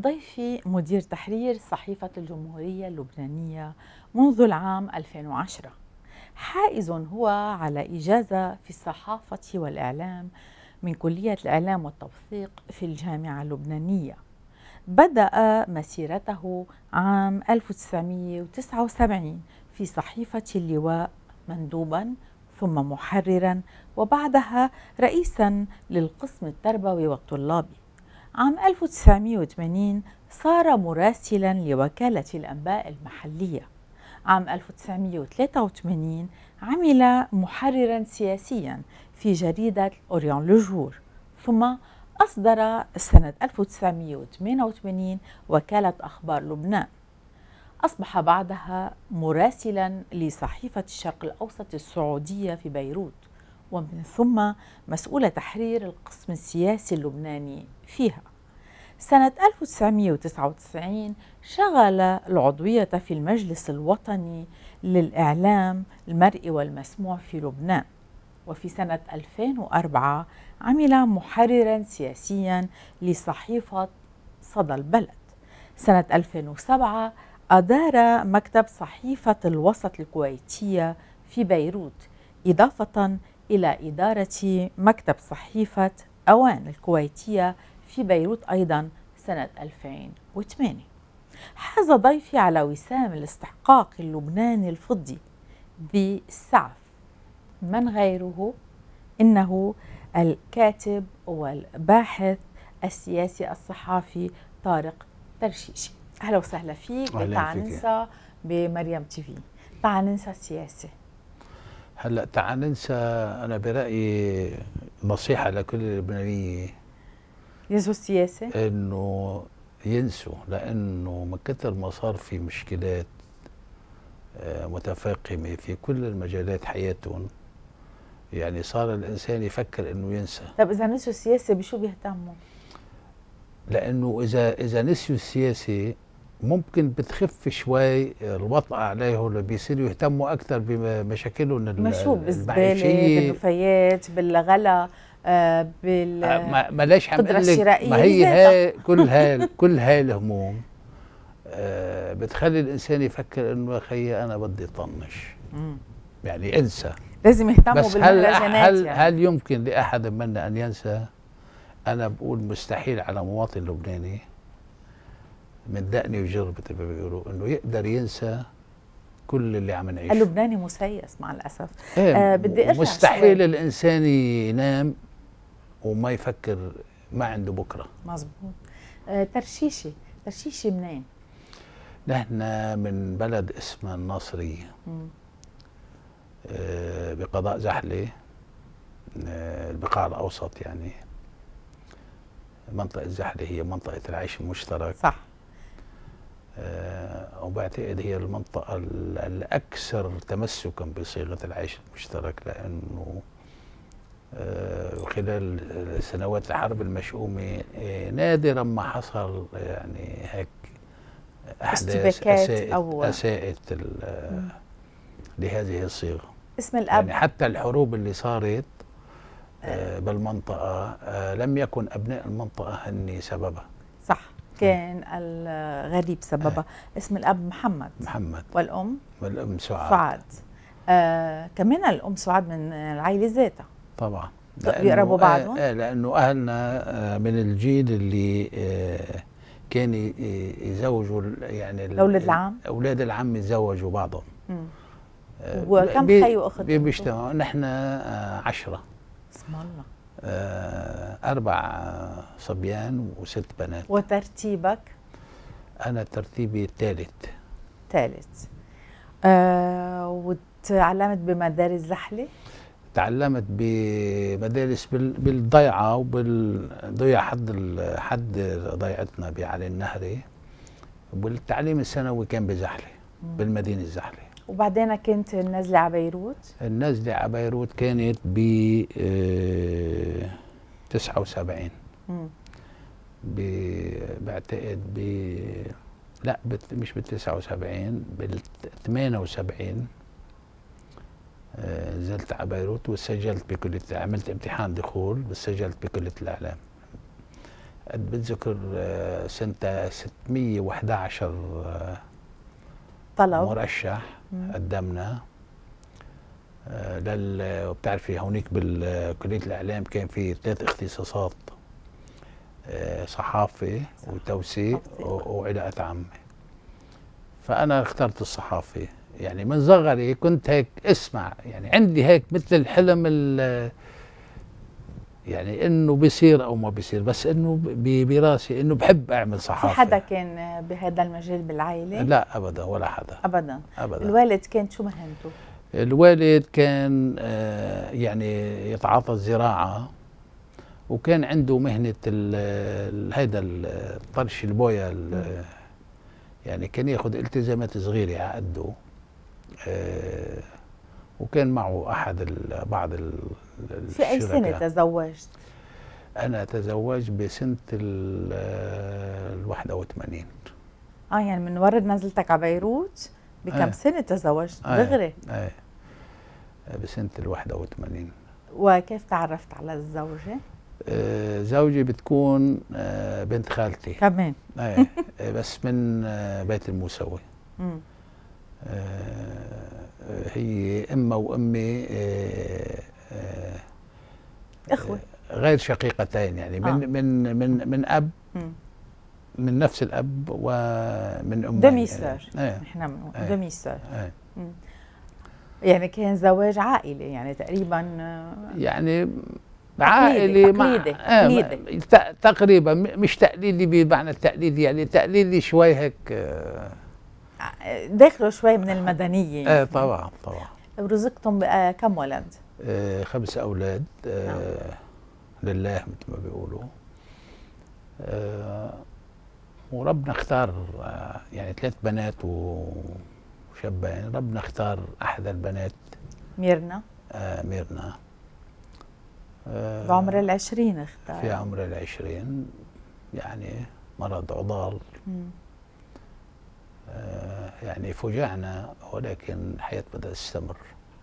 ضيفي مدير تحرير صحيفة الجمهورية اللبنانية منذ العام 2010. حائز هو على إجازة في الصحافة والإعلام من كلية الإعلام والتوثيق في الجامعة اللبنانية. بدأ مسيرته عام 1979 في صحيفة اللواء مندوباً، ثم محرراً، وبعدها رئيساً للقسم التربوي والطلابي. عام 1980 صار مراسلاً لوكالة الأنباء المحلية. عام 1983 عمل محرراً سياسياً في جريدة أوريون لوجور، ثم أصدر سنة 1988 وكالة أخبار لبنان. أصبح بعدها مراسلاً لصحيفة الشرق الأوسط السعودية في بيروت، ومن ثم مسؤول تحرير القسم السياسي اللبناني فيها. سنة 1999 شغل العضوية في المجلس الوطني للإعلام المرئي والمسموع في لبنان، وفي سنة 2004 عمل محرراً سياسياً لصحيفة صدى البلد. سنة 2007 أدار مكتب صحيفة الوسط الكويتية في بيروت، إضافة إلى إدارة مكتب صحيفة أوان الكويتية في بيروت أيضا سنة 2008. حاز ضيفي على وسام الاستحقاق اللبناني الفضي بالسعف. من غيره؟ إنه الكاتب والباحث السياسي الصحافي طارق ترشيشي. أهلا وسهلا فيك بتاع ننسى بمريم تي في. تعال ننسى السياسة. هلا تعال ننسى، أنا برأيي نصيحة لكل اللبنانيين ينسوا السياسة؟ إنه ينسوا، لأنه من كثر ما صار في مشكلات متفاقمة في كل المجالات حياتهم، يعني صار الإنسان يفكر إنه ينسى. طب إذا نسوا السياسة بشو بيهتموا؟ لأنه إذا نسيوا السياسة ممكن بتخف شوي الوطأة عليهم، بيصيروا يهتموا أكثر بمشاكلهم بالزبالة، بالنفايات، بالغلا، بالقدرة الشرائية. ما هي كل هاي الهموم بتخلي الإنسان يفكر إنه يا خيي أنا بدي طنش، يعني انسى. لازم يهتموا بس بالمهرجانات. هل يمكن لأحد منا أن ينسى؟ أنا بقول مستحيل على مواطن لبناني من دقني وجربت بيقولوا إنه يقدر ينسى كل اللي عم نعيشه. اللبناني مسيس مع الأسف. بدي أرجع مستحيل الإنسان ينام وما يفكر ما عنده بكرة. مظبوط. ترشيشي منين؟ نحن من بلد اسمها الناصرية، بقضاء زحلة، البقاع الأوسط. يعني منطقة زحلة هي منطقة العيش المشترك، صح. وبعتقد هي المنطقة الأكثر تمسكا بصيغة العيش المشترك، لأنه خلال سنوات الحرب المشؤومة نادرا ما حصل يعني هيك أحداث أساءت لهذه الصيغة. اسم الأب، يعني حتى الحروب اللي صارت بالمنطقة لم يكن أبناء المنطقة هن سببها. صح، كان الغريب سببها. اسم الأب محمد. والأم سعاد. كمان الأم سعاد من العائلة ذاتها طبعا، بيقربوا بعضهم. لأنه أهلنا من الجيل اللي كان يزوجوا، يعني أولاد العم يتزوجوا بعضهم. وكم خي وأخت بيجتمعوا؟ نحن 10. اسم الله. 4 صبيان و6 بنات. وترتيبك؟ أنا ترتيبي الثالث. وتعلمت بمدارس زحلة؟ تعلمت بمدارس بالضيعة وبالضيعة حد ضيعتنا بعلي النهري، والتعليم الثانوي كان بزحلة بالمدينة الزحلة. وبعدين كنت النزلة على بيروت؟ النزلة على بيروت كانت ب 79. بعتقد لا مش بال 79، بال 78 نزلت على بيروت وسجلت بكلية، عملت امتحان دخول بس سجلت بكلية الإعلام. بتذكر سنة 611 طلب مرشح قدمنا وبتعرفي هونيك بالكلية الإعلام كان في 3 اختصاصات، صحافة وتوثيق وعلاقات عامة. فأنا اخترت الصحافة، يعني من صغري كنت هيك اسمع، يعني عندي هيك مثل الحلم يعني انه بيصير او ما بيصير، بس انه براسي انه بحب اعمل صحافه. في حدا كان بهذا المجال بالعائله؟ لا ابدا، ولا حدا ابدا. ابدا. الوالد كان شو مهنته؟ الوالد كان يعني يتعاطى الزراعه، وكان عنده مهنه هيدا الطرش البويا، يعني كان ياخذ التزامات صغيره على قده. وكان معه بعض الشركاء. في أي سنة تزوجت؟ أنا تزوجت بسنة 81. يعني من ورد نزلتك على بيروت بكم سنة تزوجت دغري؟ بسنة 81. وكيف تعرفت على الزوجة؟ زوجي بتكون بنت خالتي كمان. بس من بيت الموسوي. هي أمه وأمي إخوة غير شقيقتين، يعني من أب، من نفس الأب ومن أمين. دمي سور. نحن بنقول دمي سور. يعني كان زواج عائلي يعني تقريبا، يعني عائلي تقليدي. تقريبا، مش تقليدي بمعنى التقليدي، يعني تقليدي شوي هيك، داخله شوي من المدنية يعني. طبعا. رزقتم كم ولد؟ 5 أولاد. لله مثل ما بيقولوا. وربنا اختار يعني 3 بنات وشابين. ربنا اختار أحد البنات ميرنا. ميرنا بعمر 20 اختار. في عمر 20، يعني مرض عضال. يعني فوجعنا، ولكن الحياة بدأت تستمر.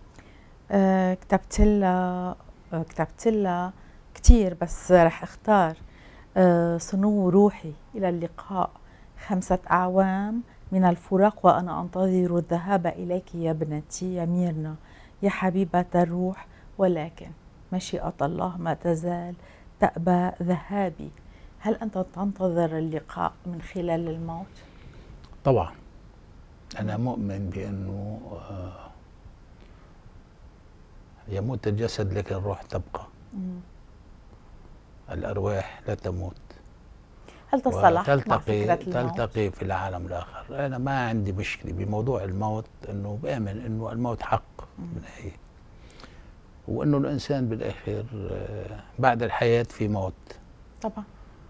كتبت لها كثير، بس رح اختار صنو روحي إلى اللقاء، 5 أعوام من الفراق وأنا أنتظر الذهاب إليك يا ابنتي يا ميرنا يا حبيبة الروح، ولكن مشيئة الله ما تزال تأبى ذهابي. هل أنت تنتظر اللقاء من خلال الموت؟ طبعا. أنا مؤمن بأنه يموت الجسد لكن الروح تبقى. الأرواح لا تموت. هل تصالحت مع فكرة الموت؟ تلتقي في العالم الآخر. أنا ما عندي مشكلة بموضوع الموت، أنه بآمن أنه الموت حق بالنهاية، وأنه الإنسان بالآخر بعد الحياة في موت طبعا.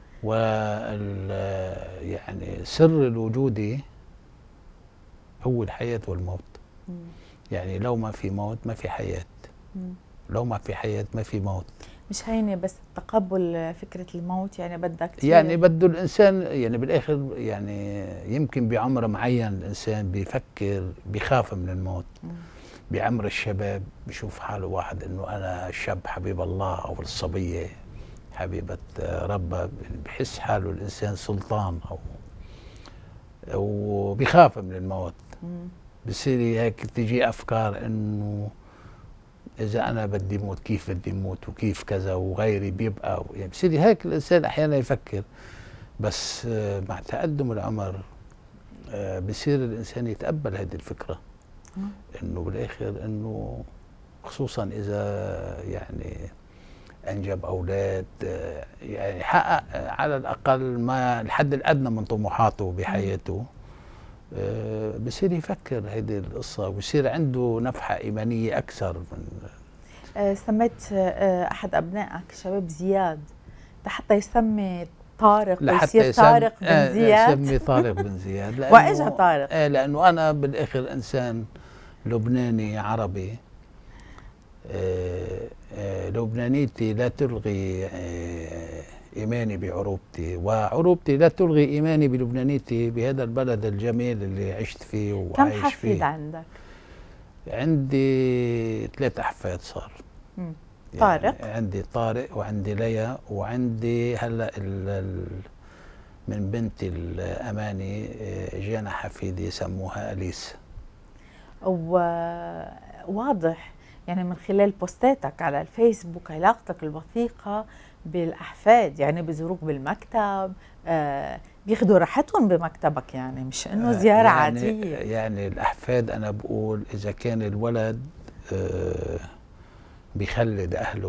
يعني سر الوجود هو الحياة والموت. يعني لو ما في موت ما في حياة، لو ما في حياة ما في موت. مش هينة بس تقبل فكرة الموت، يعني بدك كتير، يعني بده الإنسان يعني بالآخر، يعني يمكن بعمر معين الإنسان بيفكر بيخاف من الموت. بعمر الشباب بشوف حاله واحد إنه أنا شاب حبيب الله، أو الصبية حبيبة ربها، بحس حاله الإنسان سلطان، أو بيخاف من الموت. بصير هيك تجي أفكار إنه إذا أنا بدي موت كيف بدي موت، وكيف كذا، وغيري بيبقى، يعني بصير هيك الإنسان أحيانا يفكر. بس مع تقدم العمر بصير الإنسان يتقبل هذه الفكرة، إنه بالآخر إنه خصوصا إذا يعني أنجب أولاد، يعني حقق على الأقل ما الحد الأدنى من طموحاته بحياته، بصير يفكر هيدي القصة، ويصير عنده نفحة إيمانية أكثر من. سميت أحد أبنائك شباب زياد حتى يسمي طارق ويصير طارق بن زياد؟ يسمي طارق بن زياد. وإجا طارق؟ لأنه أنا بالآخر إنسان لبناني عربي. لبنانيتي لا تلغي إيماني بعروبتي، وعروبتي لا تلغي إيماني بلبنانيتي، بهذا البلد الجميل اللي عشت فيه وعايش فيه. كم حفيد عندك؟ عندي 3 أحفاد صار. طارق. يعني عندي طارق وعندي ليا وعندي هلا من بنتي الأماني جانا حفيدي يسموها أليس. وواضح يعني من خلال بوستاتك على الفيسبوك علاقتك الوثيقة بالأحفاد، يعني بيزوروك بالمكتب، بياخدوا راحتهم بمكتبك، يعني مش إنه زيارة يعني عادية. يعني الأحفاد أنا بقول إذا كان الولد بيخلد أهله،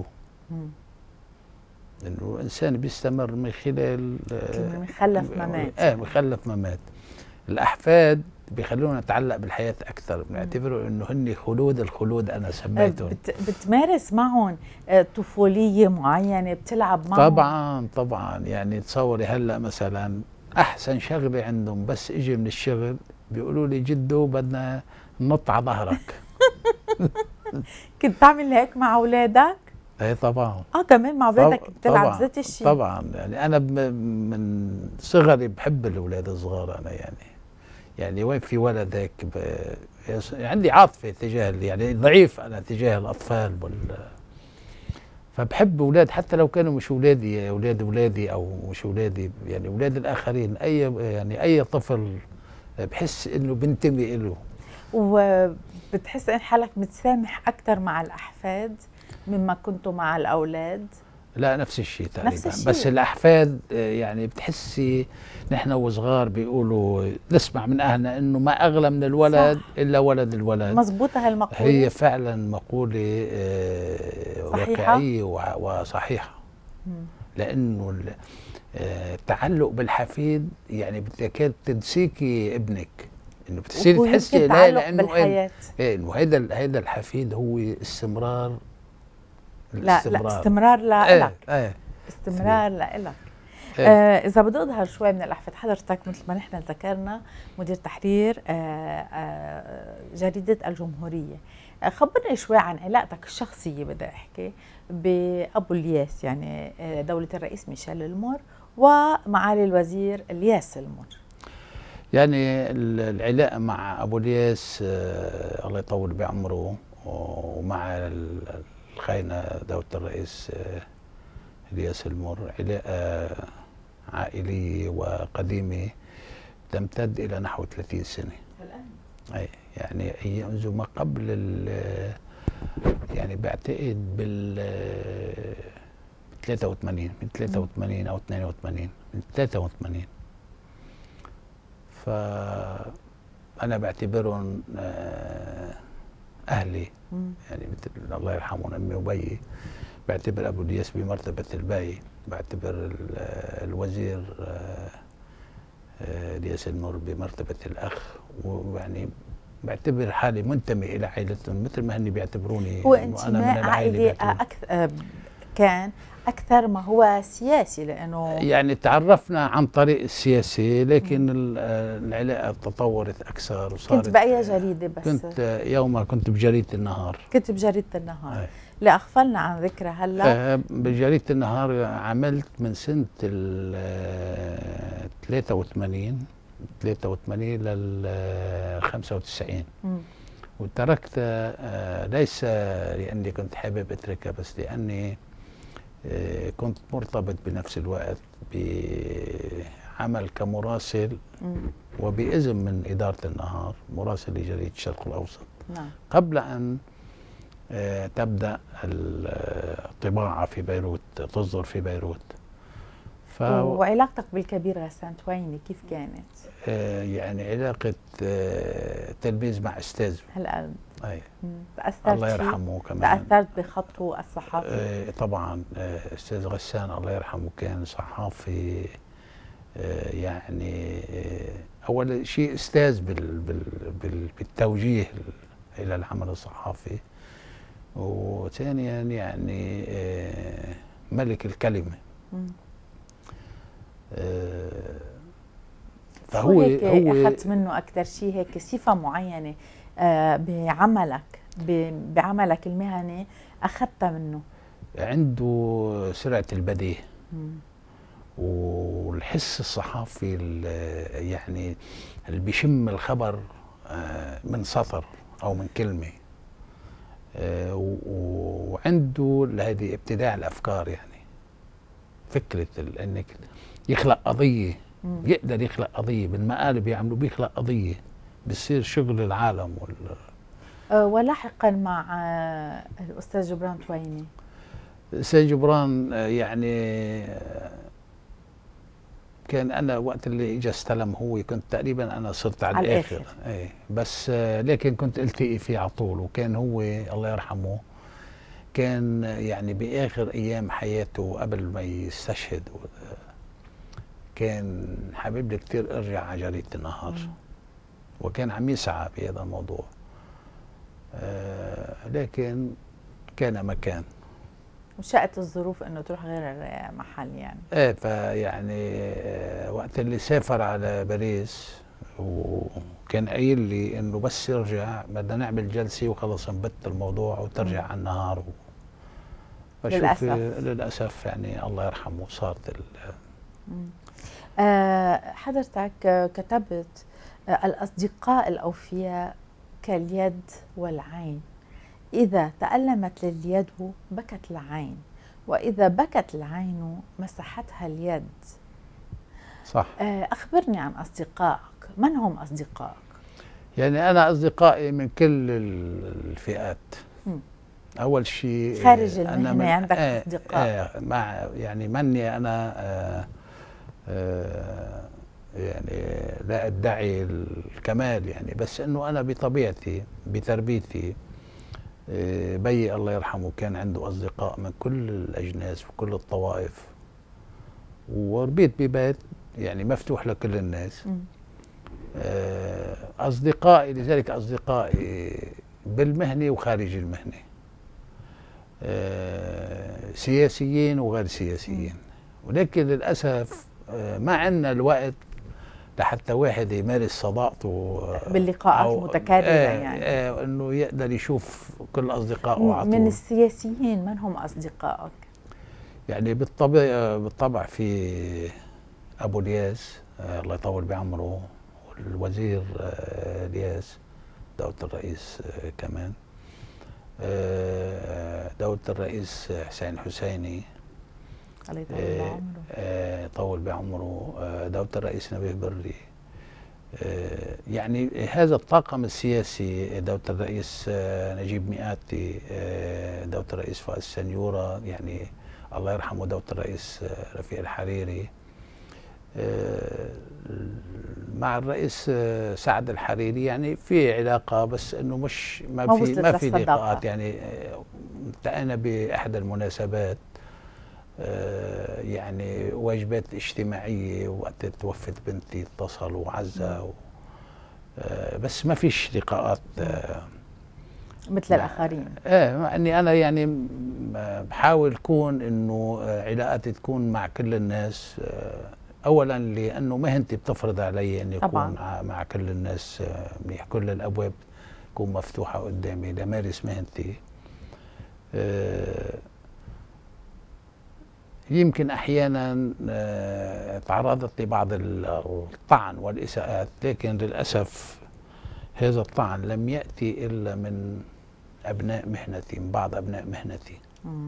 إنه إنسان بيستمر من خلال من خلف ممات يعني. مخلف ممات. الأحفاد بيخلونا نتعلق بالحياة أكثر، بنعتبروا إنه هن خلود الخلود أنا سميتهم. بتمارس معهم طفولية معينة، بتلعب معهم؟ طبعا طبعا، يعني تصوري هلا مثلا أحسن شغلة عندهم بس إجي من الشغل بيقولوا لي جدو بدنا ننط على ظهرك. كنت تعمل هيك مع أولادك؟ ايه طبعا. كمان مع أولادك بتلعب ذات الشيء؟ طبعا، يعني أنا من صغري بحب الأولاد الصغار أنا، يعني وين في ولد هيك عندي عاطفه تجاه، يعني ضعيف انا تجاه الاطفال فبحب اولاد حتى لو كانوا مش اولادي، اولادي او مش اولادي، يعني اولاد الاخرين، اي طفل بحس انه بنتمي له. وبتحس ان حالك متسامح اكثر مع الاحفاد مما كنتوا مع الاولاد؟ لا نفس الشيء تقريبا، نفس الشيء. بس الاحفاد يعني بتحسي نحن وصغار بيقولوا نسمع من اهلنا انه ما اغلى من الولد صح. الا ولد الولد. مزبوطه هالمقوله؟ هي فعلا مقوله واقعيه وصحيحه. لانه التعلق بالحفيد يعني بتكاد تنسيكي ابنك، انه بتصير تحسي لا، لانه انه هيدا الحفيد هو استمرار. لا استمرار لإلك. استمرار لإلك. إذا بدي أظهر شوي من الأحفاد، حضرتك مثل ما نحن ذكرنا مدير تحرير جريدة الجمهورية، خبرني شوي عن علاقتك الشخصية بدي أحكي بأبو الياس، يعني دولة الرئيس ميشيل المور ومعالي الوزير الياس المور. يعني العلاقة مع أبو الياس الله يطول بعمره، ومع الخاينة دولة الرئيس الياس المور علاقة عائلية وقديمة تمتد إلى نحو 30 سنة الآن. أي يعني منذ ما قبل يعني بعتقد 83 من 83 أو 82 من 83. فأنا بعتبرهم أهلي، يعني مثل الله يرحمهم أمي وبيي. بعتبر أبو الياس بمرتبة الباي، بعتبر الوزير الياس المور بمرتبة الأخ، ويعني بعتبر حالي منتمي إلى عائلتهم مثل ما هن بيعتبروني. هو انتماء عائلي كان أكثر ما هو سياسي، لأنه يعني تعرفنا عن طريق السياسي، لكن العلاقة تطورت أكثر وصارت. كنت بأي جريدة؟ بس كنت يومها كنت بجريدة النهار. كنت بجريدة النهار. لا أغفلنا عن ذكرى هلا. بجريدة النهار عملت من سنة 83 لل 95. وتركت ليس لأني كنت حابب أتركها، بس لأني كنت مرتبط بنفس الوقت بعمل كمراسل وبإذن من إدارة النهار، مراسل لجريدة الشرق الأوسط. نعم. قبل أن تبدأ الطباعة في بيروت، تصدر في بيروت. وعلاقتك بالكبير غسان تويني كيف كانت؟ يعني علاقة تلميذ مع أستاذ. هالقد؟ أي. تأثرت الله يرحمه كمان. تأثرت بخطه الصحافي؟ طبعا. أستاذ غسان الله يرحمه كان صحافي، يعني أول شيء أستاذ بالتوجيه إلى العمل الصحافي، وثانيا يعني ملك الكلمة. فهو هيك أخذت منه أكثر شيء هيك صفة معينة بعملك المهني أخذتها منه؟ عنده سرعة البديهة والحس الصحافي، يعني اللي بيشم الخبر من سطر أو من كلمة، وعنده هذه ابتداع الافكار، يعني فكره انك يخلق قضيه، يقدر يخلق قضيه بالمقالب، يعملوا بيخلق قضيه بصير شغل العالم ولاحقا مع الاستاذ جبران تويني. سيد جبران يعني كان انا وقت اللي اجى استلم هو كنت تقريبا انا صرت على الاخر. ايه بس لكن كنت التقي فيه على طول، وكان هو الله يرحمه كان يعني باخر ايام حياته قبل ما يستشهد كان حابب لي كثير ارجع على جريدة النهار، وكان عم يسعى بهذا الموضوع، لكن كان مكان وشاءت الظروف انه تروح غير محل يعني. ايه فيعني وقت اللي سافر على باريس وكان قايل لي انه بس يرجع بدنا نعمل جلسه وخلص نبت الموضوع وترجع على النهار للاسف يعني الله يرحمه صارت حضرتك كتبت الأصدقاء الأوفياء كاليد والعين، إذا تألمت لليد بكت العين، وإذا بكت العين مسحتها اليد. صح. أخبرني عن أصدقائك، من هم أصدقائك؟ يعني أنا أصدقائي من كل الفئات. أول شيء خارج المهنة عندك أصدقاء؟ مع يعني مني أنا يعني لا أدعي الكمال يعني، بس إنه أنا بطبيعتي بتربيتي بي الله يرحمه كان عنده أصدقاء من كل الأجناس وكل الطوائف، وربيت ببيت يعني مفتوح لكل الناس. أصدقائي لذلك أصدقائي بالمهنة وخارج المهنة، سياسيين وغير سياسيين، ولكن للأسف ما عندنا الوقت لحتى واحد يمارس صداقته باللقاءات المتكررة يعني انه يقدر يشوف كل اصدقائه على طول. من السياسيين من هم اصدقائك؟ يعني بالطبع في ابو الياس الله يطول بعمره، والوزير الياس، دولة الرئيس كمان، دولة الرئيس حسين حسيني الله يطول بعمره، طول بعمره، دولة الرئيس نبيه بري، يعني هذا الطاقم السياسي، دولة الرئيس نجيب مئاتي، دولة الرئيس فؤاد السنيورة، يعني الله يرحمه دولة الرئيس رفيق الحريري، مع الرئيس سعد الحريري يعني في علاقة، بس انه مش ما في لقاءات يعني. التقينا بإحدى المناسبات يعني واجبات اجتماعية، وقت توفت بنتي اتصلوا وعزة بس ما فيش لقاءات مثل الآخرين. مع اني انا يعني بحاول كون انه علاقاتي تكون مع كل الناس، اولا لانه مهنتي بتفرض علي اني اكون مع كل الناس منيح، كل الابواب تكون مفتوحة قدامي لمارس مهنتي. يمكن احيانا تعرضت لبعض الطعن والاساءات، لكن للاسف هذا الطعن لم ياتي الا من ابناء مهنتي، من بعض ابناء مهنتي.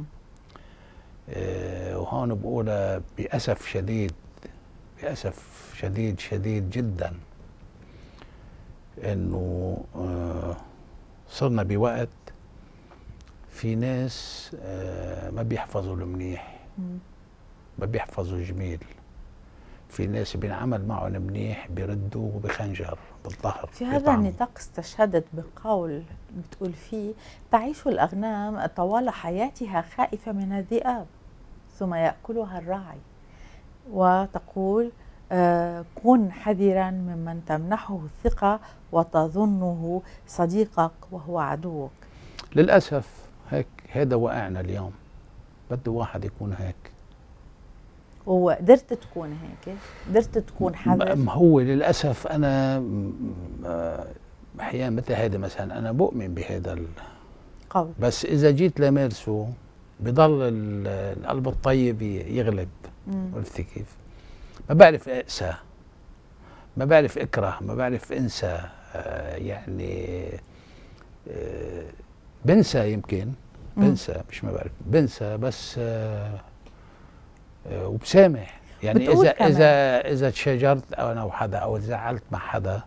وهون بقولها باسف شديد، باسف شديد شديد جدا، انه صرنا بوقت في ناس ما بيحفظوا المنيح، ما بيحفظوا جميل، في ناس بينعمل معهم منيح بيردوا بخنجر بالظهر. في هذا النطاق استشهدت بقول بتقول فيه: تعيش الأغنام طوال حياتها خائفة من الذئاب ثم يأكلها الراعي، وتقول كن حذرا ممن تمنحه الثقة وتظنه صديقك وهو عدوك. للأسف هيك هذا واقعنا اليوم، بده واحد يكون هيك. وقدرت تكون هيك؟ قدرت تكون حذر؟ هو للأسف أنا أحيانا مثل هذا مثلا أنا بؤمن بهذا القول، بس إذا جيت لمارسه بضل القلب الطيب يغلب. عرفتي كيف؟ ما بعرف أقسى، ما بعرف أكره، ما بعرف أنسى، يعني بنسى يمكن، بنسى، مش ما بعرف، بنسى بس وبسامح. يعني بتقول اذا كمان. اذا تشاجرت انا وحدا او زعلت مع حدا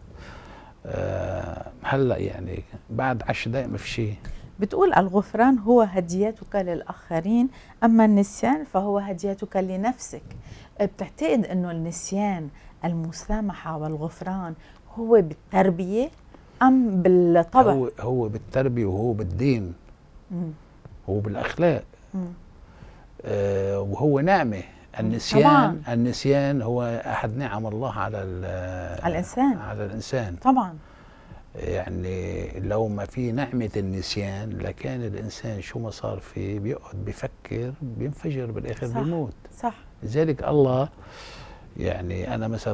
هلا يعني بعد 10 دقائق ما في شيء. بتقول الغفران هو هديتك للآخرين، أما النسيان فهو هديتك لنفسك. بتعتقد أنه النسيان، المسامحة والغفران هو بالتربية أم بالطبع؟ هو بالتربيه وهو بالدين، مم. هو بالاخلاق. مم. وهو نعمه. طبعاً. النسيان هو احد نعم الله على الإنسان. على الانسان. طبعا. يعني لو ما في نعمة النسيان لكان الإنسان شو ما صار فيه بيقعد بيفكر بينفجر بالآخر صح. بيموت. صح. لذلك الله، يعني أنا مثلا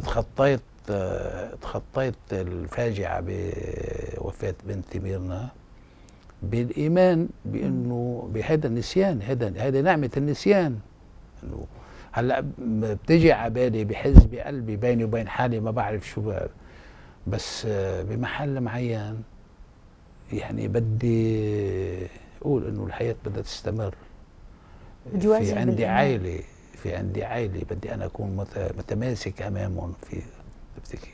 تخطيت الفاجعة بوفاة بنتي ميرنا بالإيمان بأنه بهذا النسيان، هذا نعمة النسيان. إنه هلا بتجي على بالي، بحس بقلبي بيني وبين حالي ما بعرف شو بس بمحل معين يعني بدي اقول انه الحياه بدها تستمر. بدي واجه في عندي بالإيمان. عائله، بدي انا اكون متماسك امامهم في تفتكر.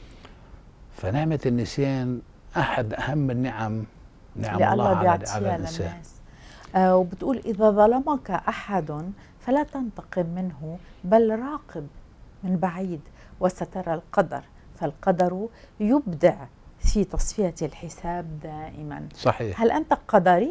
فنعمه النسيان احد اهم النعم، نعم اللي الله الله على بيعطيها الانسان. للناس. وبتقول إذا ظلمك أحد فلا تنتقم منه، بل راقب من بعيد وسترى القدر، فالقدر يبدع في تصفية الحساب دائما. صحيح. هل أنت قدري؟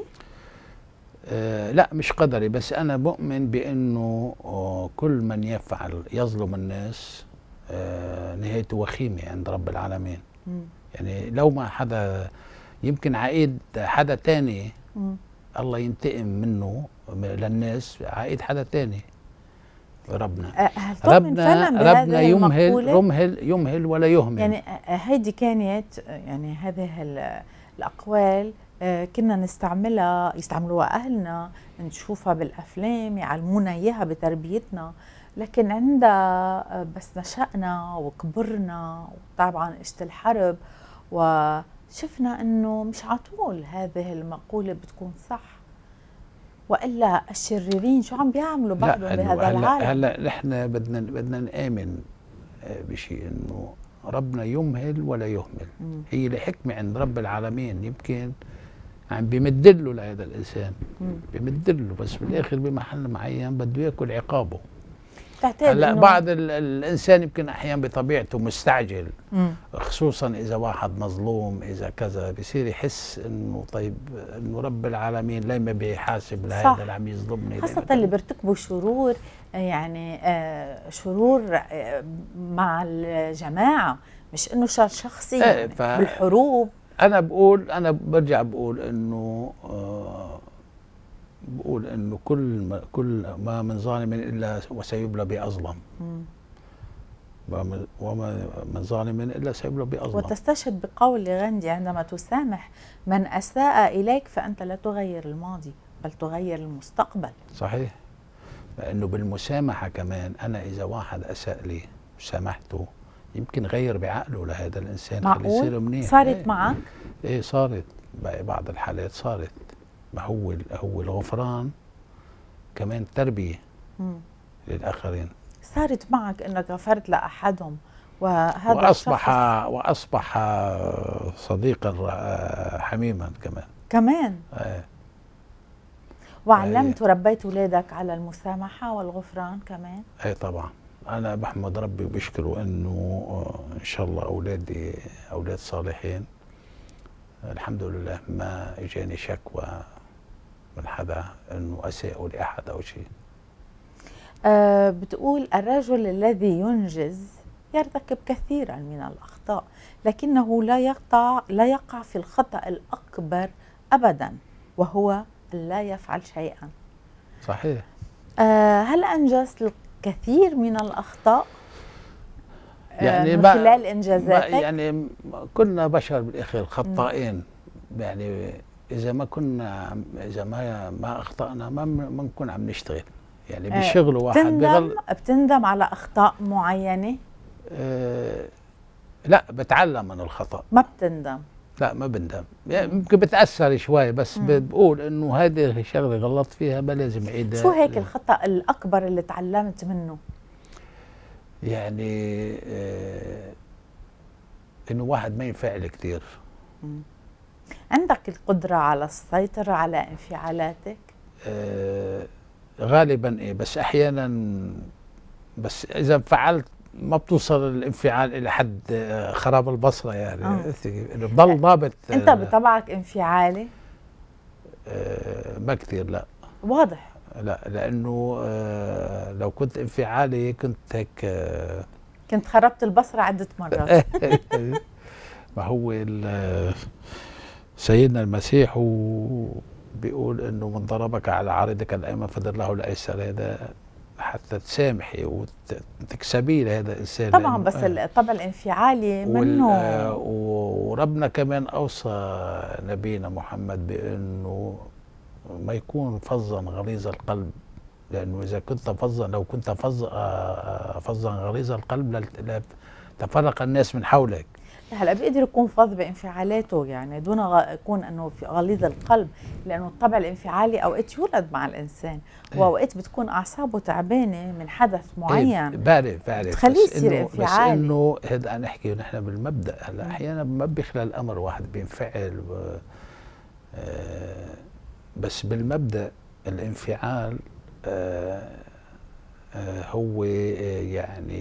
لا مش قدري، بس انا بؤمن بانه كل من يظلم الناس نهايته وخيمه عند رب العالمين. مم. يعني لو ما حدا يمكن عقيد حدا تاني مم. الله ينتقم منه للناس، عقيد حدا تاني ربنا. هل تؤمن فعلا ربنا بهذه المقولة؟ يمهل ولا يهمل. يعني هيدي كانت يعني هذه الأقوال كنا يستعملوها أهلنا، نشوفها بالأفلام، يعلمونا إياها بتربيتنا، لكن عندها بس نشأنا وكبرنا وطبعا اجت الحرب وشفنا إنه مش عطول هذه المقولة بتكون صح، وإلا الشريرين شو عم بيعملوا بعضهم بهذا العالم؟ هلا نحن بدنا نآمن بشيء انه ربنا يمهل ولا يهمل. هي لحكمة عند رب العالمين، يمكن عم بيمدله لهذا الانسان، بيمدله بس بالاخر بمحل معين بده ياكل عقابه. هلا بعض الانسان يمكن احيانا بطبيعته مستعجل، خصوصا اذا واحد مظلوم، اذا كذا بصير يحس انه طيب انه رب العالمين لما بيحاسب لهذا اللي عم يظلمني، خاصة اللي بيرتكبوا شرور، يعني شرور مع الجماعة، مش انه شر شخصي يعني بالحروب. انا برجع بقول انه كل ما من ظالم الا وسيبلى باظلم، وما من ظالم الا سيبلى باظلم. وتستشهد بقول غاندي: عندما تسامح من اساء اليك فانت لا تغير الماضي بل تغير المستقبل. صحيح. لانه بالمسامحه كمان انا اذا واحد اساء لي سامحته يمكن غير بعقله لهذا الانسان، خليه يصير منيح. صارت معك؟ ايه صارت، بعض الحالات صارت. ما هو الغفران كمان تربيه للاخرين. صارت معك انك غفرت لاحدهم وهذا واصبح صديقا حميما كمان. وعلمت وربيت اولادك على المسامحه والغفران كمان؟ اي طبعا. انا بحمد ربي وبشكره انه ان شاء الله اولادي اولاد صالحين. الحمد لله ما اجاني شكوى من حدا انه اساءوا لاحد او شيء. بتقول: الرجل الذي ينجز يرتكب كثيرا من الاخطاء لكنه لا يقع في الخطأ الاكبر ابدا، وهو لا يفعل شيئا. صحيح. هل انجزت الكثير من الاخطاء يعني من خلال انجازاتك؟ يعني كنا بشر بالاخر خطائين. يعني اذا ما اخطانا ما بنكون عم نشتغل. يعني بالشغل واحد بتندم على اخطاء معينه؟ لا، بتعلم من الخطا. ما بتندم؟ لا ما بندم، يعني يمكن بتاثر شوي بس بقول انه هذه شغله غلطت فيها ما لازم اعيدها. شو هيك الخطأ الأكبر اللي تعلمت منه؟ يعني انه واحد ما ينفعل كثير. عندك القدرة على السيطرة على انفعالاتك؟ غالبا ايه، بس احيانا بس اذا انفعلت ما بتوصل الانفعال الى حد خراب البصره، يعني انه بضل ضابط. انت بطبعك انفعالي؟ ما كثير لا. واضح. لا لانه لو كنت انفعالي كنت هيك كنت خربت البصره عده مرات. ما هو سيدنا المسيح بيقول انه من ضربك على عارضك الايمن فدر له الايسر، هذا حتى تسامحي وتكسبي لهذا الانسان. طبعا بس الطبع الانفعالي منه. وربنا كمان اوصى نبينا محمد بانه ما يكون فظا غليظ القلب، لانه اذا كنت فظا، لو كنت فظا غليظ القلب تفرق الناس من حولك. هلا بيقدر يكون فظ بانفعالاته يعني دون يكون انه غليظ القلب، لانه الطبع الانفعالي اوقات يولد مع الانسان، واوقات بتكون اعصابه تعبانه من حدث معين. بعرف بتخليه يصير انفعالي. بس انه هذا انا احكي نحن بالمبدا. هلا احيانا ما بيخلى الامر واحد بينفعل بس بالمبدا الانفعال هو يعني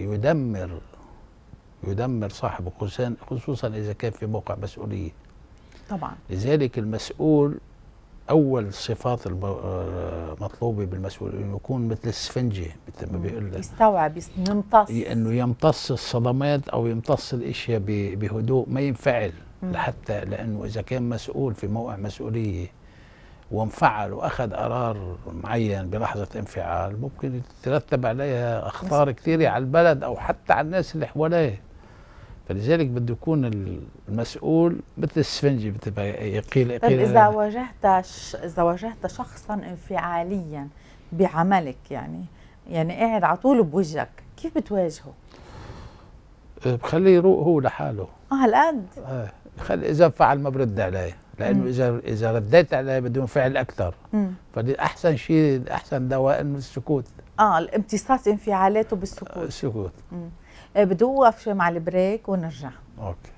يدمر صاحبه، خصوصا اذا كان في موقع مسؤوليه. طبعا. لذلك المسؤول اول صفات المطلوبه بالمسؤول انه يكون مثل السفنجه مثل ما بيقول لك، يستوعب، يمتص، انه يمتص الصدمات او يمتص الاشياء بهدوء، ما ينفعل. حتى لانه اذا كان مسؤول في موقع مسؤوليه وانفعل واخذ قرار معين بلحظه انفعال، ممكن يترتب عليها اخطار كثيره على البلد او حتى على الناس اللي حواليه. فلذلك بده يكون المسؤول مثل السفنجه، بتبقى يقيل. طيب اذا واجهت شخصا انفعاليا بعملك، يعني قاعد على طول بوجهك، كيف بتواجهه؟ بخليه يروق هو لحاله. هالقد؟ خلي اذا فعل ما برد عليه، لانه اذا رديت عليه بده ينفعل اكثر. فدي احسن شيء، احسن دواء انه السكوت. الامتصاص انفعالاته بالسكوت. السكوت. بدي اوقف شوي مع البريك ونرجع. اوكي.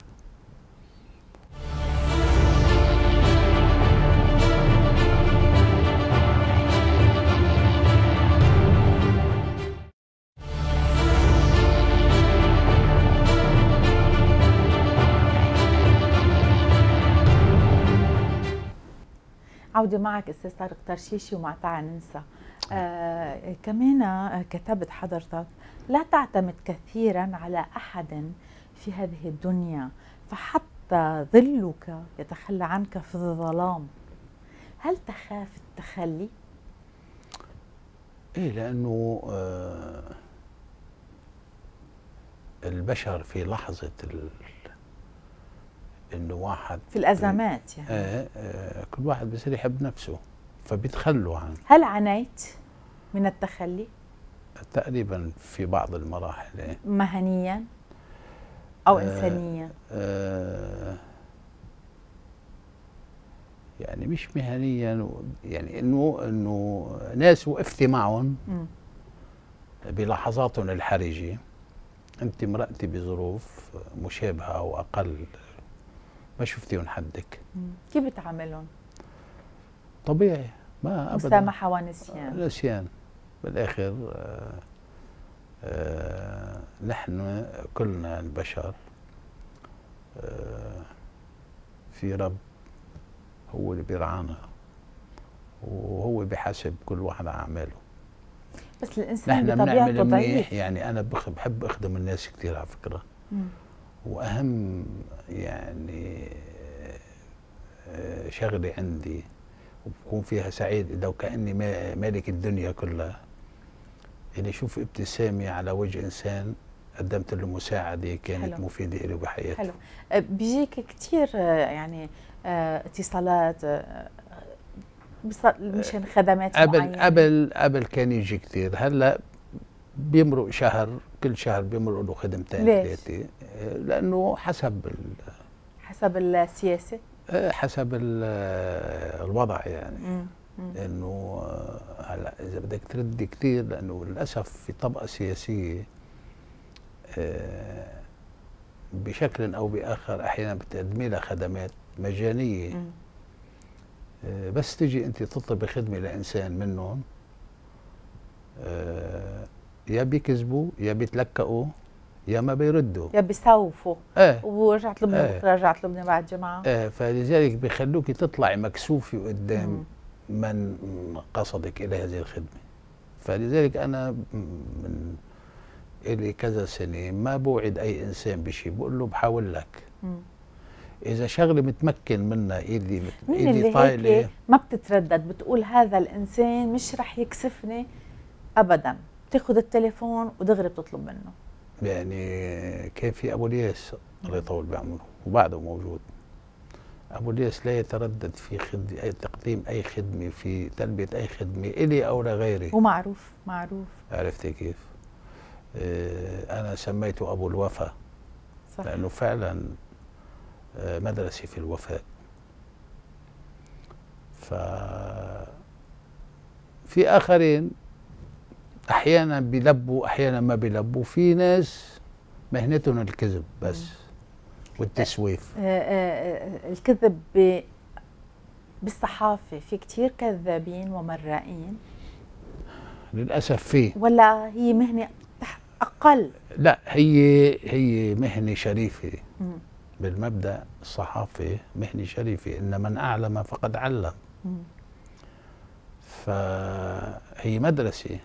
عودة معك أستاذ طارق ترشيشي ومع تعا ننسى. كمان كتبت حضرتك: لا تعتمد كثيرا على أحد في هذه الدنيا فحتى ظلك يتخلى عنك في الظلام. هل تخاف التخلي؟ إيه، لأنه البشر في لحظة انه واحد في الازمات يعني كل واحد بصير يحب نفسه فبيتخلوا عنه. هل عانيت من التخلي؟ تقريبا في بعض المراحل. مهنيا او انسانيا؟ يعني مش مهنيا، يعني انه ناس وقفتي معهم بلحظاتهم الحرجه، انت مرقتي بظروف مشابهه او اقل ما شفتيهم حدك. كيف بتعاملهم؟ طبيعي، ما ابدا مسامحه ونسيان. نسيان بالاخر. نحن كلنا البشر في رب هو اللي بيرعانا وهو بيحاسب كل واحد على اعماله. بس الانسان بطبيعته ضعيف. يعني انا بحب اخدم الناس كثير على فكره. واهم يعني شغله عندي وبكون فيها سعيد لو كاني مالك الدنيا كلها، اني اشوف ابتسامه على وجه انسان قدمت له مساعده كانت حلو. مفيده له بحياته. حلو. بيجيك كثير يعني اتصالات مشان خدمات معينه؟ قبل كان يجي كثير، هلا بيمرق شهر، كل شهر بيمرق له خدمتين ثلاثه، لانه حسب حسب السياسة؟ حسب الوضع يعني. مم. لانه هلا اذا بدك تردي كثير، لانه للاسف في طبقه سياسيه بشكل او باخر احيانا بتقدمي لها خدمات مجانيه. بس تجي انت تطلبي خدمه لانسان منهم، يا بيكذبوا يا بيتلكئوا يا ما بيردوا يا بيسوفوا. ورجع طلبني بكره، رجع طلبني بعد جمعه. فلذلك بيخلوكي تطلعي مكسوفه قدام من قصدك الى هذه الخدمه. فلذلك انا من إلي كذا سنه ما بوعد اي انسان بشيء، بقول له بحاول لك. اذا شغله متمكن منها ايدي طايله، هيك ما بتتردد، بتقول هذا الانسان مش رح يكسفني ابدا، بتاخذ التليفون ودغري بتطلب منه. يعني كان في ابو الياس الله يطول بعمره وبعده موجود. ابو الياس لا يتردد في تقديم اي خدمه، في تلبيه اي خدمه الي او لغيري، ومعروف. عرفتي كيف؟ انا سميته ابو الوفاء. صح. لانه فعلا مدرسه في الوفاء. في اخرين احيانا بيلبوا احيانا ما بيلبوا. في ناس مهنتهم الكذب بس والتسويف. الكذب بالصحافه في كثير كذابين ومرائين للاسف. فيه ولا هي مهنه اقل؟ لا، هي مهنه شريفه. بالمبدا الصحافه مهنه شريفه، ان من اعلم فقد علم. فهي مدرسه،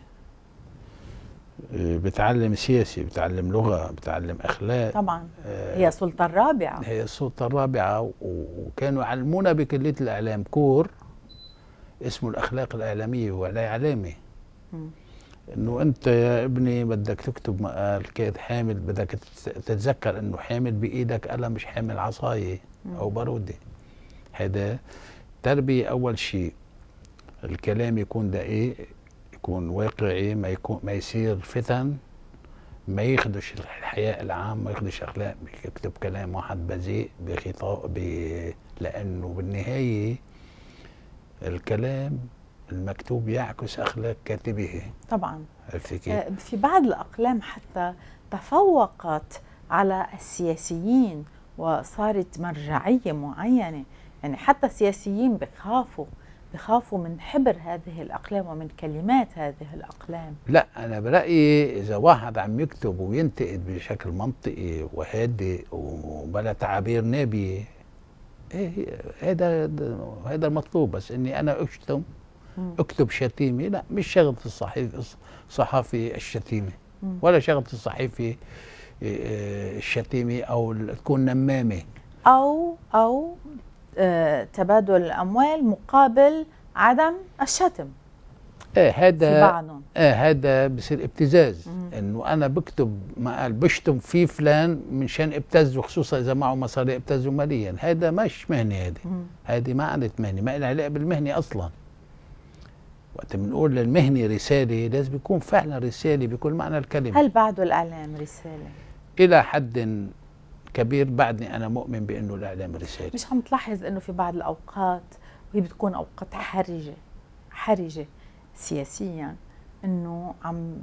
بتعلم سياسي، بتعلم لغه، بتعلم اخلاق. طبعا هي السلطه الرابعه. هي السلطه الرابعه. وكانوا يعلمونا بكليه الاعلام كور اسمه الاخلاق الاعلاميه والاعلامي. انه انت يا ابني بدك تكتب مقال كاد حامل، بدك تتذكر انه حامل بايدك قلم، مش حامل عصايه او باروده. هذا تربيه. اول شيء الكلام يكون دقيق، يكون واقعي، ما يصير فتن، ما يخدش الحياء العام، ما يخدش اخلاق، يكتب كلام واحد بذيء بخطاب لانه بالنهايه الكلام المكتوب يعكس اخلاق كاتبه. طبعا. عرفتي كيف؟ في بعض الاقلام حتى تفوقت على السياسيين وصارت مرجعيه معينه، يعني حتى السياسيين بخافوا من حبر هذه الأقلام ومن كلمات هذه الأقلام. لا، أنا برأيي إذا واحد عم يكتب وينتقد بشكل منطقي وهادئ وبلا تعابير نابية، هذا المطلوب. بس إني أنا أكتب شتيمة، لا، مش شغلة الصحافي الشتيمة، ولا شغلة الصحيفي الشتيمة أو تكون نمامة أو تبادل الأموال مقابل عدم الشتم. هذا بصير ابتزاز. انه انا بكتب مقال بشتم فيه فلان منشان ابتزه، خصوصا اذا معه مصاري ابتزه ماليا. هذا مش مهنه. هذه ما عادت مهنه، ما لها علاقه بالمهنه اصلا. وقت بنقول للمهنه رساله، لازم يكون فعلا رساله بكل معنى الكلمه. هل بعد الاعلام رساله؟ الى حد كبير بعدني انا مؤمن بانه الاعلام رساله. مش عم تلاحظ انه في بعض الاوقات، وهي بتكون اوقات حرجه سياسيا، انه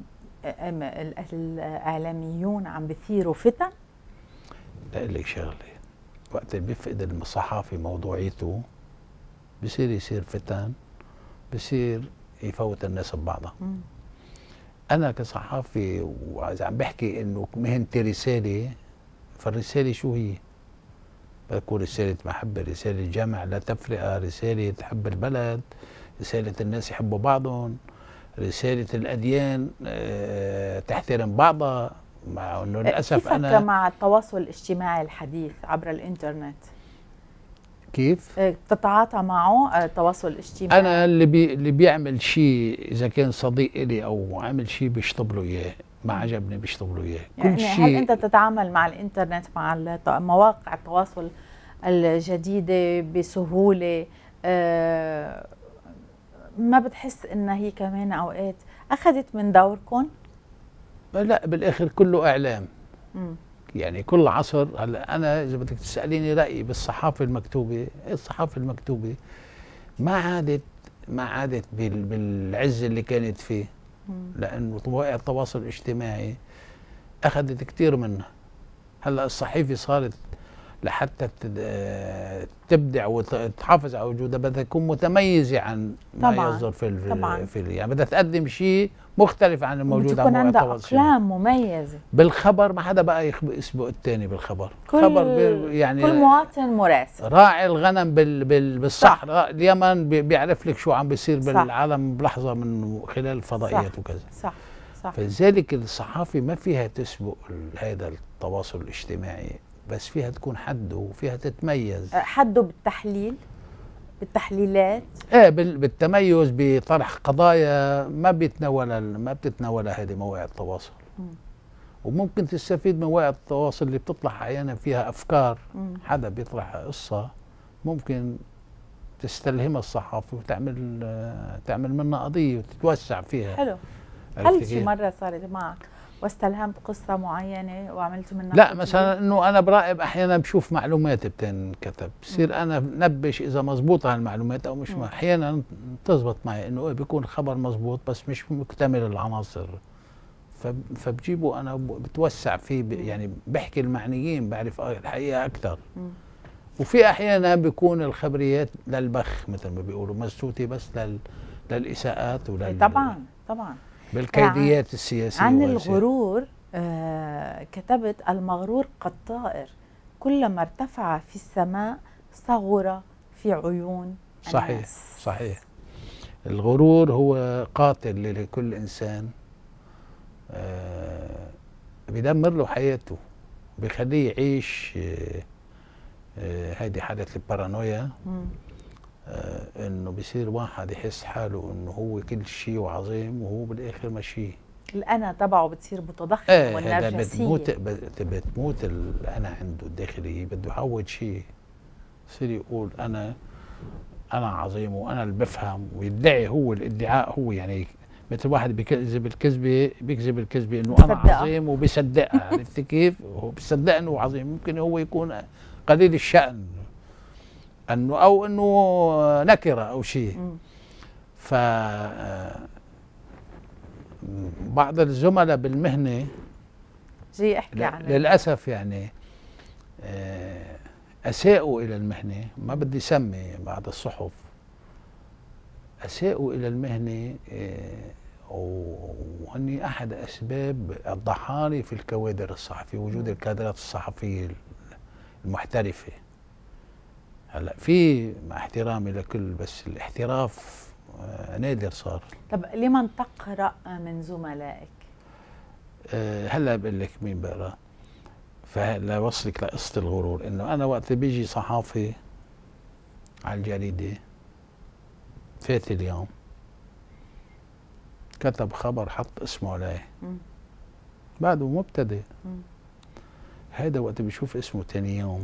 الاعلاميون عم بيثيروا فتن؟ لاقول لك شغله، وقت اللي بيفقد الصحافي موضوعيته يصير فتن، بصير يفوت الناس ببعضها. انا كصحافي واذا عم بحكي انه مهنتي رساله، فالرسالة شو هي؟ بتكون رسالة محبة، رسالة جمع لا تفرقة، رسالة تحب البلد، رسالة الناس يحبوا بعضهم، رسالة الأديان تحترم بعضها. مع انه للأسف كيفك أنا مع التواصل الاجتماعي الحديث عبر الإنترنت؟ كيف؟ بتتعاطى معه التواصل الاجتماعي؟ أنا اللي بيعمل شيء، إذا كان صديق إلي أو عمل شيء بيشطب له إياه، ما عجبني بيشطب له إياه. يعني كل شيء. هل أنت تتعامل مع الإنترنت، مع مواقع التواصل الجديدة بسهولة؟ ما بتحس إنها هي كمان أوقات أخذت من دوركم؟ لا، بالآخر كله إعلام. يعني كل عصر. هلا انا اذا بدك تساليني رايي بالصحافه المكتوبه، الصحافه المكتوبه ما عادت بالعز اللي كانت فيه، لانه مواقع التواصل الاجتماعي اخذت كثير منها. هلا الصحيفه صارت لحتى تبدع وتحافظ على وجودها بدها تكون متميزه عن ما طبعاً يصدر طبعاً يعني بدها تقدم شيء مختلف عن الموجود على بتكون مواقع عندها التواصل الاجتماعي. أقلام مميزة. بالخبر ما حدا بقى يسبق الثاني بالخبر. يعني كل مواطن مراسل. راعي الغنم بالصحراء اليمن بيعرف لك شو عم بيصير صح. بالعالم بلحظه من خلال الفضائيات صح. وكذا. صح صح. فلذلك الصحافه ما فيها تسبق هذا التواصل الاجتماعي، بس فيها تكون حد وفيها تتميز. حده بالتحليل، بالتحليلات، بالتميز بطرح قضايا ما بتتناولها هذه مواقع التواصل. وممكن تستفيد من مواقع التواصل اللي بتطلع احيانا فيها افكار. حدا بيطرح قصه ممكن تستلهمها الصحافه تعمل منها قضيه وتتوسع فيها. حلو. هل شي مره صارت معك واستلهمت قصه معينه وعملت منها؟ لا، مثلا انه انا براقب احيانا بشوف معلومات بتنكتب، بصير انا نبش اذا مزبوطه هالمعلومات او مش. احيانا تزبط معي انه بيكون خبر مزبوط بس مش مكتمل العناصر، فبجيبه انا بتوسع فيه، يعني بحكي المعنيين، بعرف الحقيقه اكثر. وفي احيانا بيكون الخبريات للبخ مثل ما بيقولوا، مسوته بس للاساءات طبعا بالكيديات السياسيه. عن الغرور كتبت: المغرور كالطائر كلما ارتفع في السماء صغر في عيون الناس. صحيح. الغرور هو قاتل لكل انسان، بيدمر له حياته، بيخليه يعيش هيدي حالة البارانويا. انه بيصير واحد يحس حاله انه هو كل شيء وعظيم وهو بالاخر ماشي. الانا تبعه بتصير متضخمه والنرجسيه. بتموت الانا عنده الداخلي، بده يعوض شيء، يصير يقول انا عظيم وانا اللي بفهم، ويدعي هو الادعاء هو يعني مثل واحد بيكذب الكذبه انه انا عظيم وبيصدقها. عرفت كيف؟ هو بيصدق انه عظيم، ممكن هو يكون قليل الشأن انه نكره او شيء. ف بعض الزملاء بالمهنه جي احكي عنه للاسف يعني اساءوا الى المهنه، ما بدي سمي بعض الصحف، اساءوا الى المهنه، وهني احد اسباب الضحاله في الكوادر الصحفيه، وجود الكادرات الصحفيه المحترفه. هلا في مع احترامي لكل، بس الاحتراف نادر صار. طب لمن تقرا من زملائك؟ هلا بقول لك مين بقرا. فهلا وصلك لقصه الغرور، انه انا وقت بيجي صحافي على الجريده فات اليوم كتب خبر حط اسمه عليه بعده مبتدئ، هيدا وقت بيشوف اسمه ثاني يوم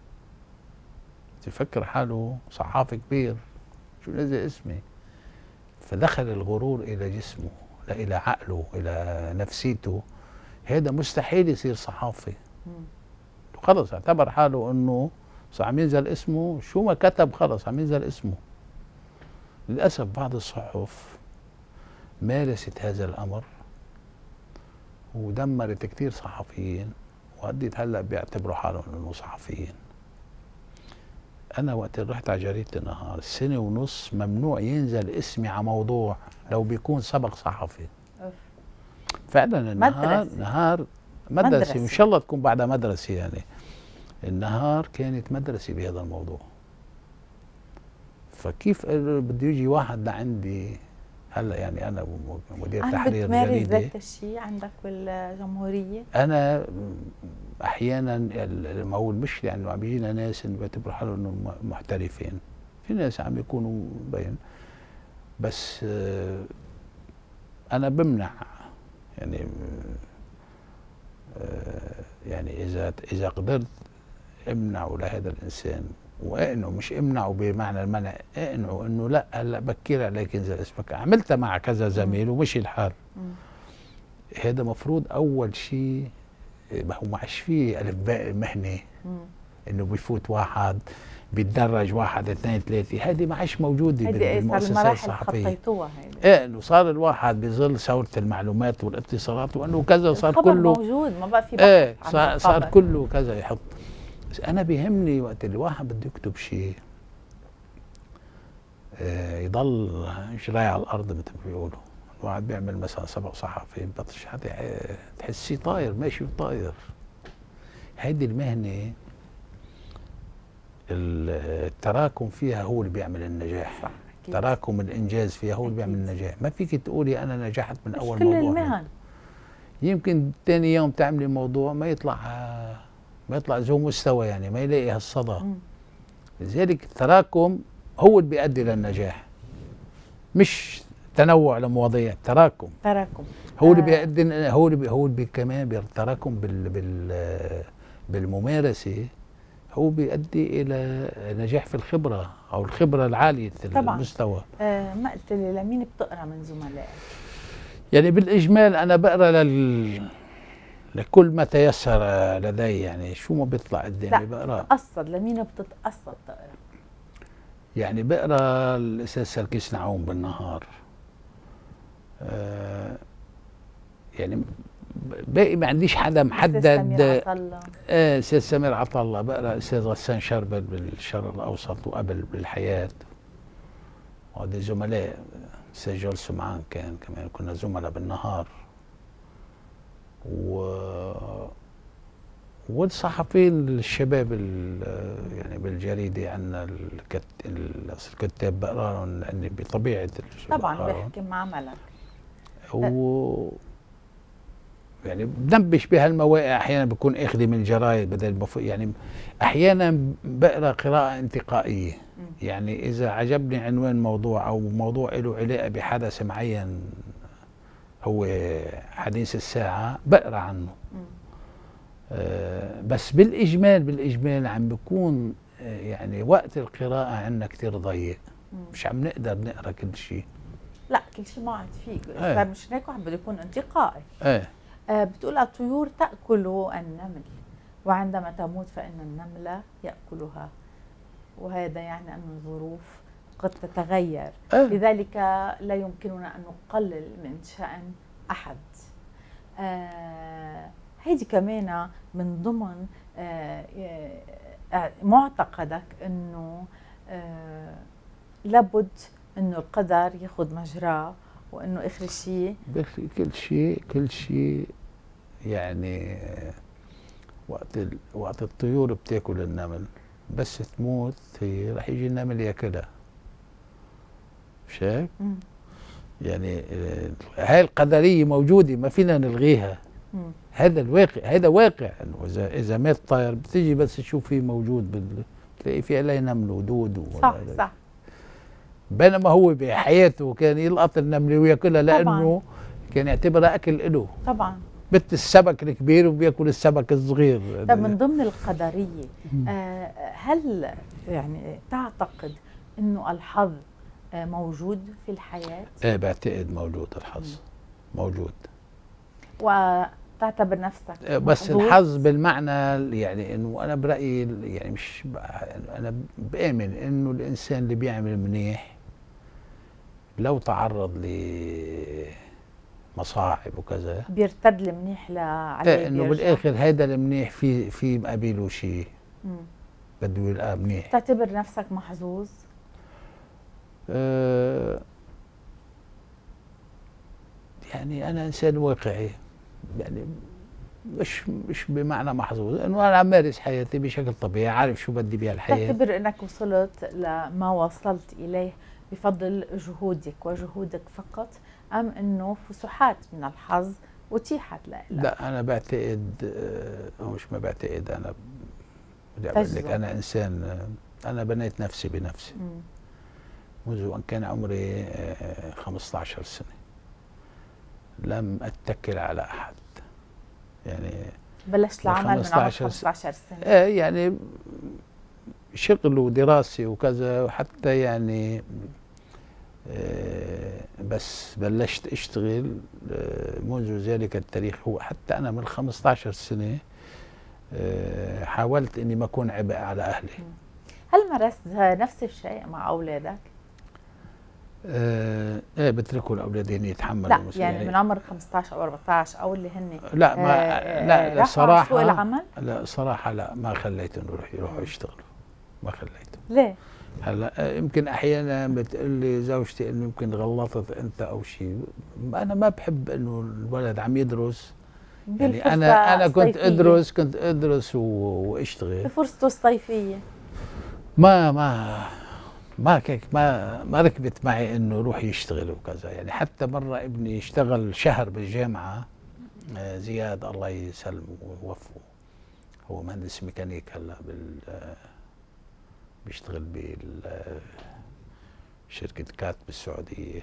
تفكر حاله صحافي كبير، شو نزل اسمي. فدخل الغرور الى جسمه، لا الى عقله، الى نفسيته. هذا مستحيل يصير صحافي. خلص اعتبر حاله انه عم ينزل اسمه، شو ما كتب خلص عم ينزل اسمه. للاسف بعض الصحف مارست هذا الامر ودمرت كثير صحفيين، وأديت هلا بيعتبروا حالهم انه صحفيين. انا وقت رحت على جريده النهار 1.5 سنة ممنوع ينزل اسمي على موضوع لو بيكون سبق صحفي. فعلا النهار مدرسه، وان شاء الله تكون بعدها مدرسه. يعني النهار كانت مدرسه بهذا الموضوع. فكيف بده يجي واحد لعندي هلا، يعني انا مدير تحرير جريده، ذات الشيء عندك بالجمهوريه؟ انا احيانا ما هو المشكله انه عم بيجينا ناس انه بيعتبروا حالهم انه محترفين، في ناس عم يكونوا بين، بس انا بمنع يعني اذا قدرت امنعه لهذا الانسان، واقنعه، مش امنعه بمعنى المنع، اقنعه انه لا هلا بكير عليك ينزل اسمك، عملتها مع كذا زميل ومشي الحال. هذا مفروض اول شيء ما هو ما عادش فيه الف باء مهني مم. انه بيفوت واحد بيتدرج واحد اثنين ثلاثه، هذه ما عادش موجوده هيدي صار بالمؤسسات المراحل الصحفيه. خطيتوها هيدي. ايه انه صار الواحد بظل ثوره المعلومات والاتصالات وانه كذا صار الخبر كله موجود، ما بقى في ايه بحث عن صار الخبر. كله كذا يحط. بس انا بيهمني وقت الواحد بده يكتب شيء يضل جراي على الارض مثل ما بيقولوا. الواحد بيعمل مثلا سبق صحفي بطش حتى تحسيه طاير ماشي وطاير. هيدي المهنه التراكم فيها هو اللي بيعمل النجاح. صح. أكيد. تراكم الانجاز فيها هو اللي بيعمل النجاح. ما فيك تقولي انا نجحت من اول كل موضوع. المهن. يمكن ثاني يوم تعملي موضوع ما يطلع ذو مستوى، يعني ما يلاقي هالصدى. لذلك التراكم هو اللي بيؤدي للنجاح، مش تنوع المواضيع. تراكم هو اللي بيؤدي، هو اللي كمان بالتراكم بالممارسه هو بيؤدي الى نجاح في الخبره او الخبره العاليه المستوى. ما قلت لي لمين بتقرا من زملائك؟ يعني بالاجمال انا بقرا لكل ما تيسر لدي، يعني شو ما بيطلع قدامي بقرا. بتتقصد لمين بتتقصد تقرا؟ يعني بقرا الاستاذ سركيس نعوم بالنهار. يعني باقي ما عنديش حدا محدد. استاذ سمير عطله بقرا. استاذ غسان شربل بالشرق الاوسط وقبل بالحياه. وهذا زملاء. استاذ جول سمعان كان كمان كنا زملاء بالنهار. والصحفيين الشباب يعني بالجريده عندنا الكتاب بقراهم لاني بطبيعه طبعا بيحكي معاملك. يعني بنبش بهالمواقع. احيانا بكون اخذي من الجرايد بدل يعني احيانا بقرا قراءه انتقائيه. يعني اذا عجبني عنوان موضوع او موضوع له علاقه بحدث معين هو حديث الساعه بقرا عنه. بس بالاجمال عم بيكون يعني وقت القراءه عندنا كثير ضيق. مش عم نقدر نقرا كل شيء. لا كل شيء ما عاد فيك. اذا مش هيك واحد بده يكون انتقائي. بتقول الطيور تأكل النمل وعندما تموت فإن النمل يأكلها، وهذا يعني أن الظروف قد تتغير. لذلك لا يمكننا أن نقلل من شأن أحد. هيدي كمان من ضمن معتقدك أنه لابد أنه القدر ياخذ مجراه، وانه اخر شيء كل شيء يعني وقت الطيور بتاكل النمل بس تموت هي رح يجي النمل ياكلها. مش هيك؟ يعني هاي القدريه موجوده ما فينا نلغيها. هذا الواقع، هذا واقع انه اذا مات طائر بتيجي بس تشوفيه موجود بتلاقي فيه عليه نمل ودود صح. بينما هو بحياته كان يلقط النمله وياكلها لانه كان يعتبرها اكل له. طبعا بت السمك الكبير وبياكل السمك الصغير. طب من ضمن القدريه هل يعني تعتقد انه الحظ موجود في الحياه؟ بعتقد موجود الحظ. موجود. وتعتبر نفسك بس محظوظ؟ الحظ بالمعنى يعني انه انا برايي يعني مش انا بامن انه الانسان اللي بيعمل منيح لو تعرض لمصاعب وكذا بيرتد المنيح عليه. انه بالاخر هذا المنيح في مقابله شيء بده يلقاه منيح. تعتبر نفسك محظوظ؟ يعني انا انسان واقعي، يعني مش بمعنى محظوظ، لانه انا عم مارس حياتي بشكل طبيعي، عارف شو بدي بها الحياه. تعتبر انك وصلت لما وصلت اليه بفضل جهودك وجهودك فقط، ام انه فسحات من الحظ اتيحت لك؟ لا انا بعتقد، مش ما بعتقد، انا بدي اقول لك انا انسان، انا بنيت نفسي بنفسي منذ ان كان عمري 15 سنه. لم اتكل على احد. يعني بلشت العمل من عمر 15 سنه. يعني شغل ودراسه وكذا، وحتى يعني بس بلشت اشتغل منذ ذلك التاريخ. هو حتى انا من 15 سنه حاولت اني ما اكون عبء على اهلي. هل مارست نفس الشيء مع اولادك؟ ايه بتركوا الاولادين يتحملوا لا يعني من عمر 15 او 14 او اللي هن لا ما لا راحوا سوق العمل؟ لا صراحه لا، ما خليتهم يروحوا يشتغلوا، ما خليتهم. ليه؟ هلا يمكن احيانا بتقول لي زوجتي انه يمكن غلطت انت او شيء، انا ما بحب انه الولد عم يدرس، يعني انا كنت ادرس واشتغل بفرصته الصيفيه. ما كيك ما ركبت معي انه يروح يشتغل وكذا. يعني حتى مره ابني اشتغل شهر بالجامعه، زياد الله يسلمه ويوفقه، هو مهندس ميكانيك هلا بيشتغل بشركه كات بالسعوديه.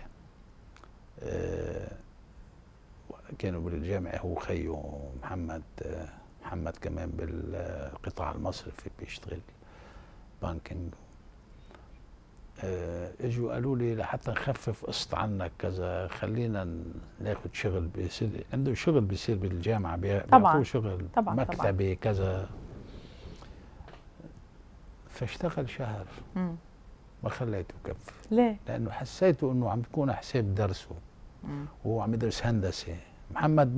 كانوا بالجامعه هو خيه محمد كمان بالقطاع المصرفي بيشتغل بانكينج. اجوا قالوا لي لحتى نخفف قسط عنك كذا خلينا ناخذ شغل، بيصير عنده شغل بيصير بالجامعه، بيعطوه شغل طبعا مكتبي كذا. فاشتغل شهر ما خليته يكفي. ليه؟ لانه حسيته انه عم بيكون على حساب درسه، وهو عم يدرس هندسه. محمد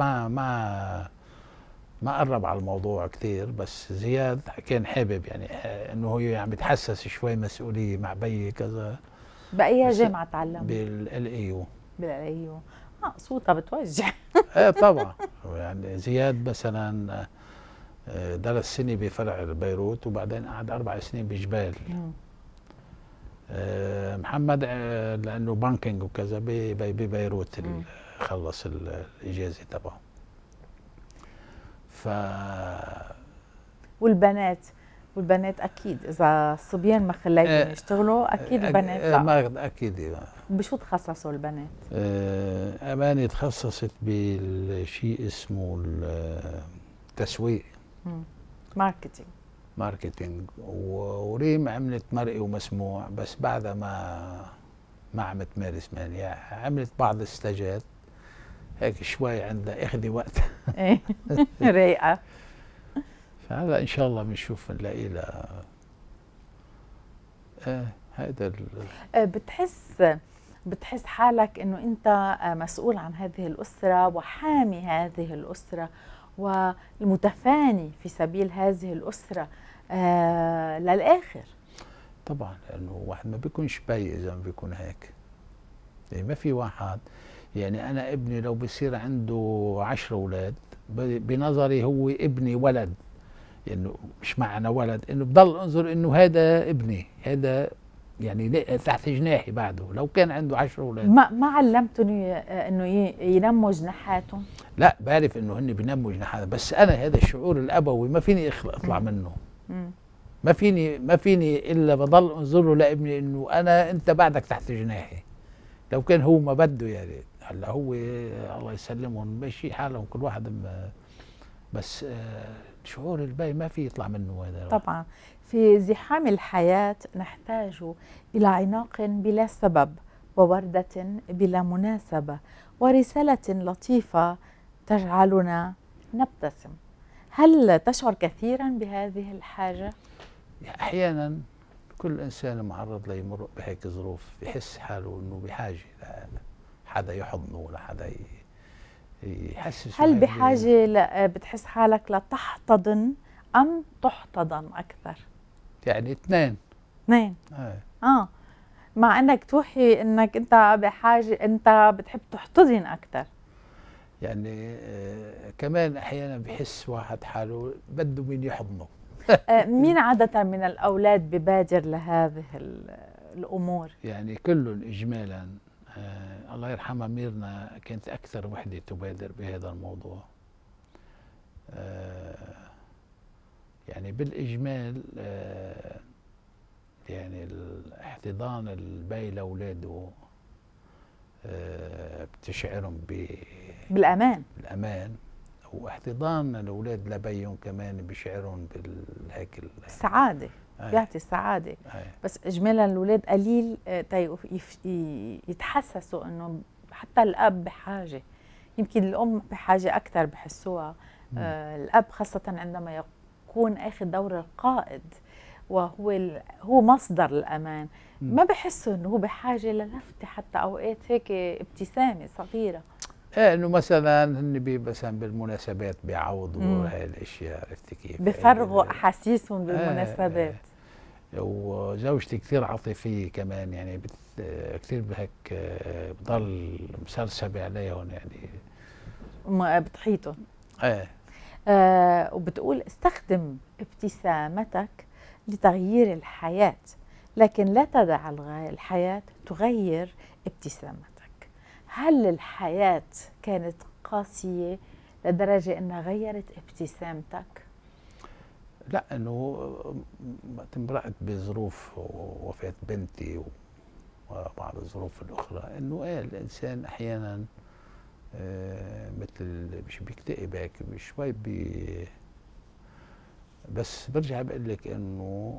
ما قرب على الموضوع كثير، بس زياد كان حابب يعني انه هو عم يتحسس شوي مسؤوليه مع بيي كذا. باي جامعه تعلم؟ بالال اي يو. بالال يو. صوتها بتوجع. ايه طبعا. يعني زياد مثلا درس سنه بفرع بيروت وبعدين قعد 4 سنين بجبال. محمد لانه بانكينج وكذا ببيروت خلص الاجازه تبعه. والبنات اكيد اذا الصبيان ما خليتهم يشتغلوا اكيد البنات لا. ما اكيد. بشو تخصصوا البنات؟ اماني تخصصت بالشيء اسمه التسويق، ماركتينج. وريم عملت مرئي ومسموع، بس بعدها ما عم تمارس مهنة، يعني عملت بعض الستاجات هيك شوي عندها اخذي وقت. ايه رايقه. فهذا ان شاء الله بنشوف نلاقي لها هذا بتحس حالك انه انت مسؤول عن هذه الاسره وحامي هذه الاسره والمتفاني في سبيل هذه الاسره للاخر؟ طبعا، لانه واحد ما بيكونش باي اذا ما بيكون هيك. يعني ما في واحد، يعني انا ابني لو بصير عنده 10 اولاد بنظري هو ابني ولد، يعني مش معنى ولد انه بضل انظر انه هذا ابني، هذا يعني تحت جناحي بعده. لو كان عنده 10 اولاد ما علمتهم انه ينموا جناحاتهم؟ لا، بعرف انه هن بينموا جناحاتهم، بس انا هذا الشعور الابوي ما فيني اطلع منه. ما فيني الا بضل انظر له لابني انه انت بعدك تحت جناحي. لو كان هو ما بده، يعني هلا هو الله يسلمهم ماشي حالهم كل واحد، بس شعور الباقي ما في يطلع منه هذا. طبعا في زحام الحياة نحتاج إلى عناق بلا سبب، ووردة بلا مناسبة، ورسالة لطيفة تجعلنا نبتسم. هل تشعر كثيرا بهذه الحاجة؟ أحيانا كل إنسان معرض ليمر بهيك ظروف يحس حاله أنه بحاجة لحدا يحضنه ولا حدا يحسس. هل بحاجة بتحس حالك لتحتضن أم تحتضن أكثر؟ يعني اثنين. مع أنك توحي أنك أنت بحاجة، أنت بتحب تحتضن أكثر. يعني كمان أحيانا بحس واحد حاله بده مين يحضنه. مين عادة من الأولاد ببادر لهذه الأمور؟ يعني كلهم إجمالا. الله يرحمها ميرنا كانت أكثر وحدة تبادر بهذا الموضوع. يعني بالإجمال يعني الاحتضان البي لأولاده بتشعرهم بالأمان، واحتضان الأولاد لبيهم كمان بيشعرهم بالهيك السعادة. بيعطي سعاده. أي. بس اجمالا الاولاد قليل يتحسسوا انه حتى الاب بحاجه، يمكن الام بحاجه اكثر بحسوها. الاب خاصه عندما يكون اخذ دور القائد هو مصدر الامان، ما بحسوا انه هو بحاجه للفته، حتى اوقات هيك ابتسامه صغيره. ايه انه مثلا هن مثلا بالمناسبات بيعوضوا هاي الاشياء، عرفتي كيف؟ بفرغوا احاسيسهم بالمناسبات. وزوجتي كثير عاطفيه كمان، يعني كثير هيك بضل مسرسبه عليهم يعني بتحيطهم. ايه. وبتقول استخدم ابتسامتك لتغيير الحياة، لكن لا تدع الحياة تغير ابتسامتك. هل الحياة كانت قاسية لدرجة أنها غيرت ابتسامتك؟ لا، انه امرأت بظروف وفاة بنتي وبعض الظروف الاخرى، انه ايه الانسان احيانا مثل مش بيكتئب هيك شوي بس برجع بقول لك انه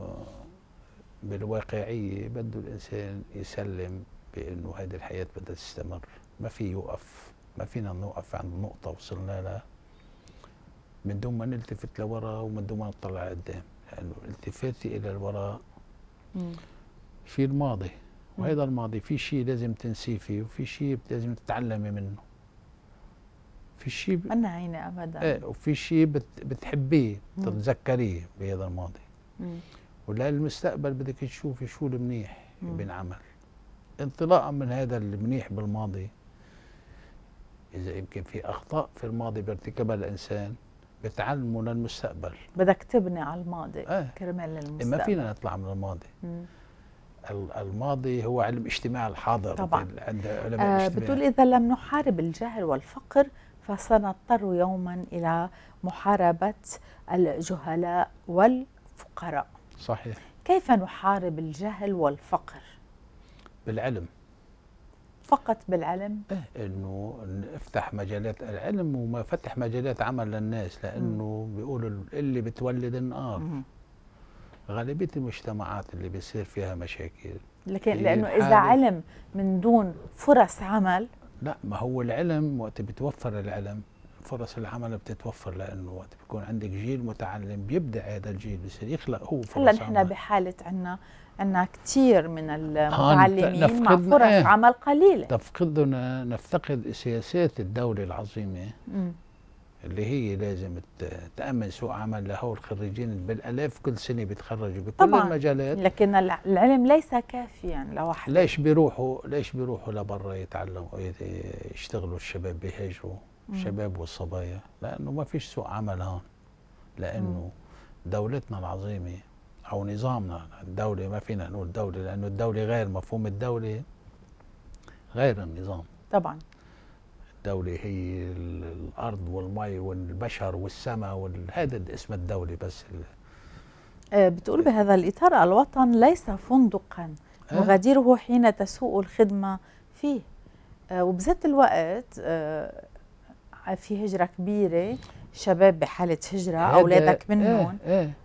بالواقعيه بده الانسان يسلم بانه هذه الحياه بدها تستمر، ما في يوقف، ما فينا نوقف عند نقطه وصلنا لها من دون ما نلتفت لورا ومن دون ما نطلع قدام، لانه التفاتي الى الوراء في الماضي، وهذا الماضي في شيء لازم تنسيه فيه وفي شيء لازم تتعلمي منه، في شيء منا عيني ابدا، ايه، وفي شيء بتحبيه تتذكريه بهذا الماضي. ولا المستقبل بدك تشوفي شو المنيح بنعمل انطلاقا من هذا المنيح بالماضي. اذا يمكن في اخطاء في الماضي بيرتكبها الانسان بتعلمه للمستقبل. بدك تبني على الماضي كرمال المستقبل. ما فينا نطلع من الماضي. الماضي هو علم اجتماع الحاضر طبعا. عند علماء الاجتماع. بتقول اذا لم نحارب الجهل والفقر فسنضطر يوما الى محاربه الجهلاء والفقراء. صحيح. كيف نحارب الجهل والفقر؟ بالعلم. فقط بالعلم؟ انه نفتح مجالات العلم وما فتح مجالات عمل للناس، لانه بيقولوا اللي بتولد النار. غالبيه المجتمعات اللي بيصير فيها مشاكل، لكن لانه اذا علم من دون فرص عمل، لا، ما هو العلم وقت بتوفر العلم فرص العمل بتتوفر، لانه وقت بيكون عندك جيل متعلم بيبدع هذا الجيل، بصير يخلق هو فرص. هلا نحن بحاله عندنا كثير من المتعلمين مع فرص عمل قليله. نفتقد سياسات الدوله العظيمه اللي هي لازم تأمن سوق عمل لهول الخريجين بالالاف كل سنه بيتخرجوا بكل طبعاً المجالات، لكن العلم ليس كافيا لوحده. ليش بيروحوا لبرا يتعلموا يشتغلوا؟ الشباب بيهاجروا، الشباب والصبايا، لانه ما فيش سوق عمل هون، لانه دولتنا العظيمه او نظامنا الدولي، ما فينا نقول دوله لانه الدوله غير مفهوم الدوله، غير النظام. طبعا الدولة هي الأرض والمي والبشر والسماء هذا اسم الدولة بس. بتقول بهذا الإطار الوطن ليس فندقا نغادره حين تسوء الخدمة فيه، وبذات الوقت في هجرة كبيرة، شباب بحالة هجرة، أولادك منهم.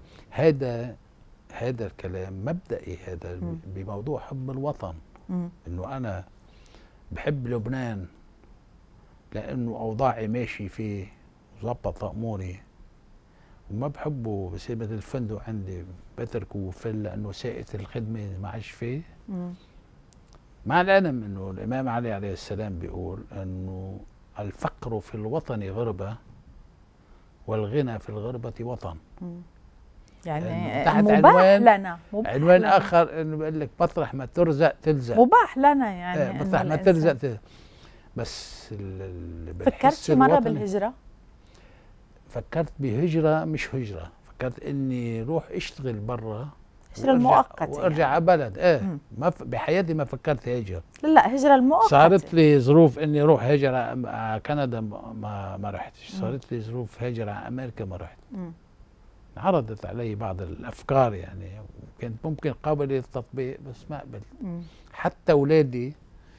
هذا الكلام مبدئي، هذا بموضوع حب الوطن. إنه أنا بحب لبنان لأنه أوضاعي ماشي فيه وظبط أموري، وما بحبه بصير مثل الفندق عندي بتركه وفل لأنه ساءة الخدمة ما عادش فيه. مع العلم أنه الإمام علي عليه السلام بيقول أنه الفقر في الوطن غربة والغنى في الغربة وطن. يعني مباح لنا، عنوان آخر أنه بيقول لك مطرح ما ترزق تلزق، مباح لنا يعني مطرح ما ترزق تلزق. بس فكرت مرة بالهجرة؟ فكرت بهجرة مش هجرة، فكرت اني روح اشتغل برا، هجرة المؤقتة وارجع على بلد. ما بحياتي ما فكرت هجرة. لا هجرة المؤقتة. صارت لي ظروف اني اروح هجرة على كندا ما رحتش، صارت لي ظروف هجرة على امريكا ما رحت. عرضت علي بعض الافكار يعني كانت ممكن قابلة للتطبيق بس ما قبلت. حتى اولادي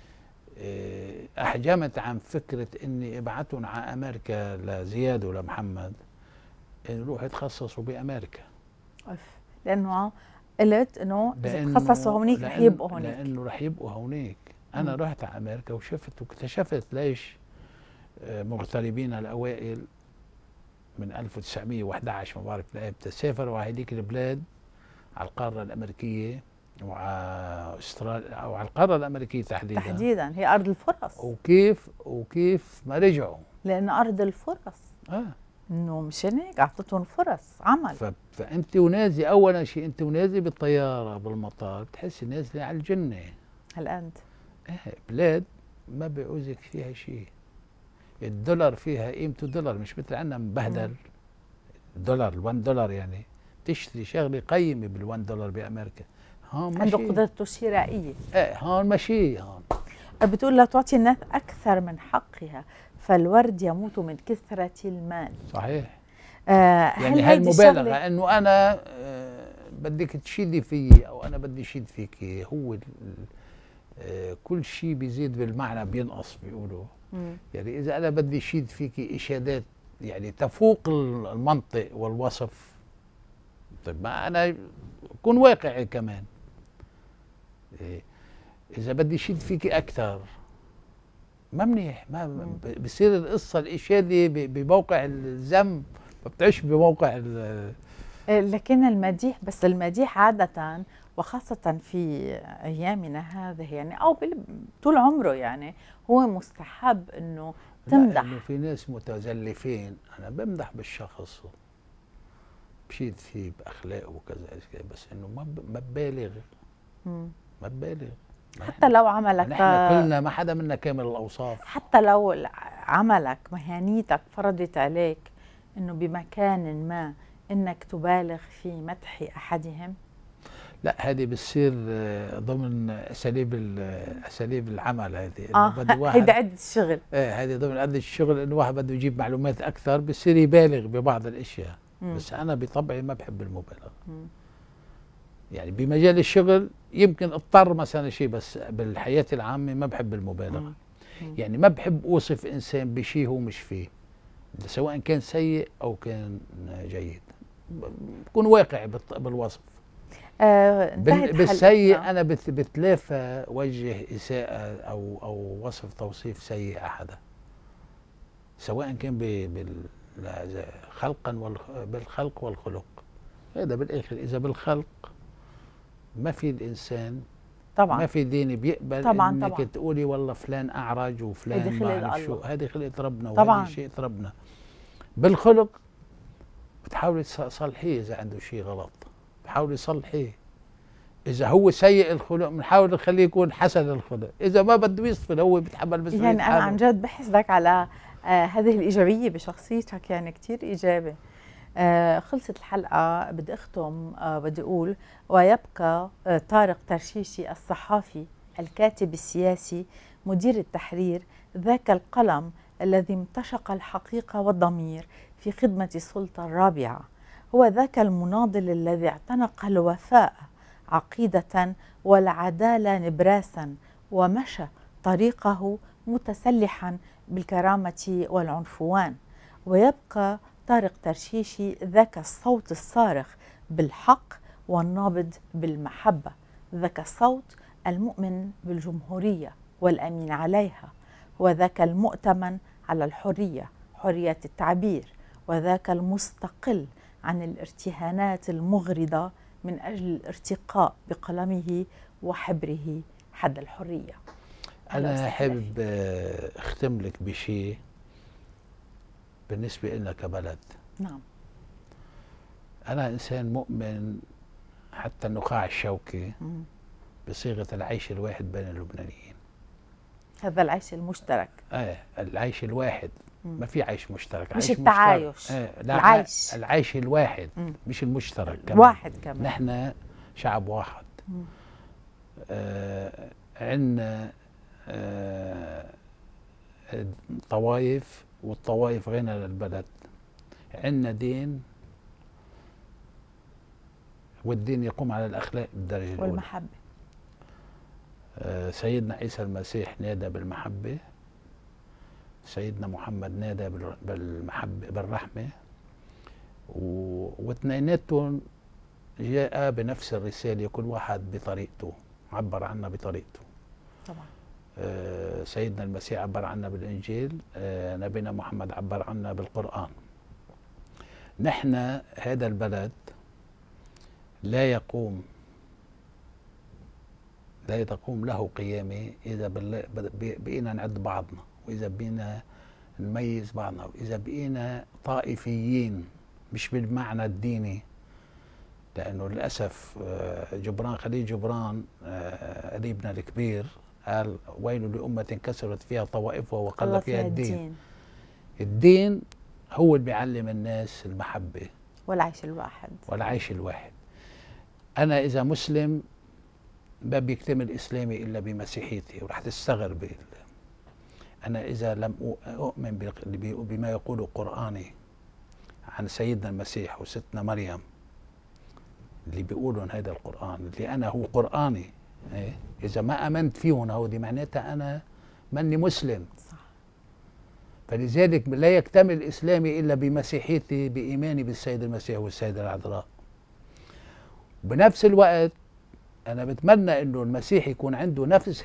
احجمت عن فكره اني ابعتهم على امريكا لزياد ولمحمد، ان يروحوا يتخصصوا بامريكا. لانه قلت انه اذا تخصصوا هونيك رح يبقوا هونيك. لانه رح يبقوا هونيك. انا رحت على امريكا وشفت واكتشفت ليش مغتربين الاوائل من 1911 ما بعرف امتى سافروا على هذيك البلاد على القاره الامريكيه وعلى استراليا او على القاره الامريكيه تحديدا هي ارض الفرص. وكيف ما رجعوا؟ لان ارض الفرص. انه مشان هيك اعطتهم فرص عمل. فانت ونازله اول شيء انت ونازله بالطياره بالمطار بتحسي نازله على الجنه. هالقد بلاد ما بيعوزك فيها شيء. الدولار فيها قيمته دولار، مش مثل عندنا مبهدل. الدولار $1 يعني تشتري شغله قيمه $1 بامريكا. هون ماشي، عنده قدرته الشرائيه. هون ماشي. هون بتقول لا تعطي الناس اكثر من حقها فالورد يموت من كثره المال. صحيح. يعني هاي المبالغه انه انا بدك تشيدي فيي او انا بدي شيد فيكي. هو كل شيء بيزيد بالمعنى بينقص بيقولوا. يعني اذا انا بدي شيد فيكي اشادات يعني تفوق المنطق والوصف، طيب ما انا اكون واقعي كمان. اذا بدي شيد فيكي اكثر ما منيح، ما بصير القصه الاشاده بموقع الذم، ما بتعيش بموقع لكن المديح، بس المديح عاده وخاصة في أيامنا هذه يعني أو طول عمره يعني هو مستحب إنه تمدح. إنه في ناس متزلفين، أنا بمدح بالشخص بشيد فيه بأخلاقه وكذا، بس إنه ما ببالغ. ما ببالغ. حتى لو عملك نحن كلنا ما حدا منا كامل الأوصاف. حتى لو عملك مهنيتك فرضت عليك إنه بمكان ما إنك تبالغ في مدح أحدهم. لا هذه بتصير ضمن اساليب العمل. هذه بده واحد هيدا عدة الشغل. هذه ضمن عدة الشغل، انه واحد بده يجيب معلومات اكثر بصير يبالغ ببعض الاشياء. بس انا بطبعي ما بحب المبالغه. يعني بمجال الشغل يمكن اضطر مثلا شيء، بس بالحياه العامه ما بحب المبالغه. يعني ما بحب اوصف انسان بشيء هو مش فيه، سواء كان سيء او كان جيد. بكون واقعي بالوصف. بالسيء انا بتلافى وجه اساءه او وصف توصيف سيء احدا، سواء كان بالخلق والخلق. هذا بالاخر اذا بالخلق ما في الانسان طبعا ما في دين بيقبل انك تقولي والله فلان اعرج وفلان ما بعرف شو. هذه خلقه ربنا وهذه شيء ربنا. بالخلق بتحاولي تصلحيه، اذا عنده شيء غلط بحاولي تصلحيه. إذا هو سيء الخلق بنحاول نخليه يكون حسن الخلق، إذا ما بده يصفل هو بيتحمل مسؤولية يعني أنا عن جد بحسدك على هذه الإيجابية بشخصيتك، يعني كتير إيجابي. خلصت الحلقة، بدي أختم بدي أقول ويبقى طارق ترشيشي الصحافي الكاتب السياسي مدير التحرير ذاك القلم الذي امتشق الحقيقة والضمير في خدمة السلطة الرابعة، هو ذاك المناضل الذي اعتنق الوفاء عقيدة والعدالة نبراسا ومشى طريقه متسلحا بالكرامة والعنفوان. ويبقى طارق ترشيشي ذاك الصوت الصارخ بالحق والنابض بالمحبة، ذاك الصوت المؤمن بالجمهورية والأمين عليها، وذاك المؤتمن على الحرية، حرية التعبير، وذاك المستقل عن الارتهانات المغرضة من أجل الارتقاء بقلمه وحبره حد الحرية. أنا حابب أختم لك بشيء بالنسبة لنا كبلد. نعم. أنا إنسان مؤمن حتى النخاع الشوكي بصيغة العيش الواحد بين اللبنانيين. هذا العيش المشترك. العيش الواحد. ما في عيش مشترك، مش التعايش. لا، العيش الواحد مش المشترك كمان. واحد كمان. نحن شعب واحد. عندنا طوائف، والطوائف غنى للبلد. عندنا دين، والدين يقوم على الأخلاق بالدرجة الأولى والمحبة. سيدنا عيسى المسيح نادى بالمحبة، سيدنا محمد نادى بالمحبة بالرحمة، واثنيناتهم جاء بنفس الرسالة، كل واحد بطريقته عبر عنها بطريقته. طبعا. سيدنا المسيح عبر عنها بالإنجيل، نبينا محمد عبر عنها بالقرآن. نحن هذا البلد لا تقوم له قيامة إذا بقينا نعد بعضنا، وإذا بقينا نميز بعضنا، وإذا بقينا طائفيين مش بالمعنى الديني. لأنه للأسف خليل جبران أديبنا الكبير قال: ويل لأمة كثرت فيها طوائفها وقل فيها الدين. الدين هو اللي بيعلم الناس المحبة والعيش الواحد. أنا إذا مسلم ما بيكتمل إسلامي إلا بمسيحيتي، ورح تستغرب. أنا إذا لم أؤمن بما يقوله قرآني عن سيدنا المسيح وستنا مريم، اللي بيقولون هذا القرآن اللي أنا هو قرآني، إذا ما آمنت فيهم هودي معناتها أنا ماني مسلم. صح. فلذلك لا يكتمل إسلامي إلا بمسيحيتي، بإيماني بالسيد المسيح والسيدة العذراء. بنفس الوقت أنا بتمنى إنه المسيح يكون عنده نفس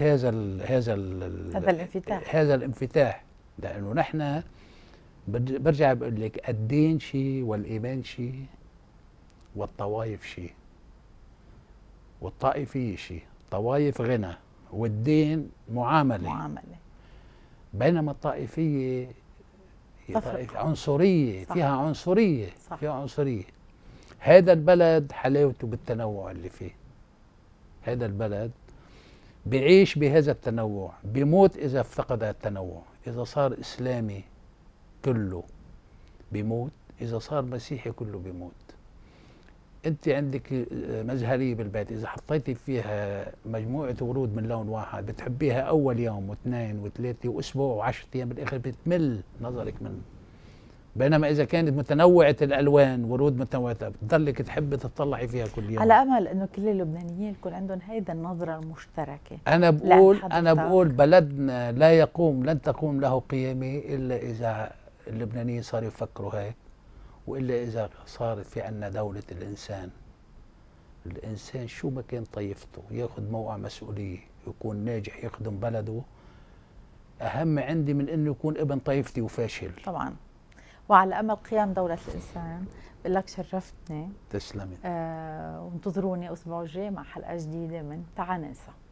هذا الانفتاح. لأنه نحن برجع بقول لك الدين شيء والإيمان شيء والطوائف شيء والطائفية شيء. طوائف غنى والدين معاملة. بينما الطائفية عنصرية. صح. فيها عنصرية. صح. فيها عنصرية. هذا البلد حلاوته بالتنوع اللي فيه. هذا البلد بيعيش بهذا التنوع، بيموت إذا افتقد التنوع. إذا صار إسلامي كله بيموت، إذا صار مسيحي كله بيموت. أنت عندك مزهرية بالبيت، إذا حطيتي فيها مجموعة ورود من لون واحد بتحبيها أول يوم واثنين وثلاثة وأسبوع و10 أيام، بالآخر بتمل نظرك منه. بينما إذا كانت متنوعة الألوان، ورود متنوعة، بتضلك تحبي تطلعي فيها كل يوم. على أمل إنه كل اللبنانيين يكون عندهم هيدا النظرة المشتركة. أنا بقول بلدنا لن تقوم له قيامة إلا إذا اللبنانيين صاروا يفكروا هيك، وإلا إذا صارت في عنا دولة الإنسان. الإنسان شو ما كان طائفته ياخذ موقع مسؤولية، يكون ناجح، يخدم بلده. أهم عندي من إنه يكون ابن طائفتي وفاشل. طبعا. وعلى أمل قيام دولة الإنسان. بقول لك شرفتني. تسلمي. وانتظروني أسبوع الجاي مع حلقة جديدة من تعا ننسى.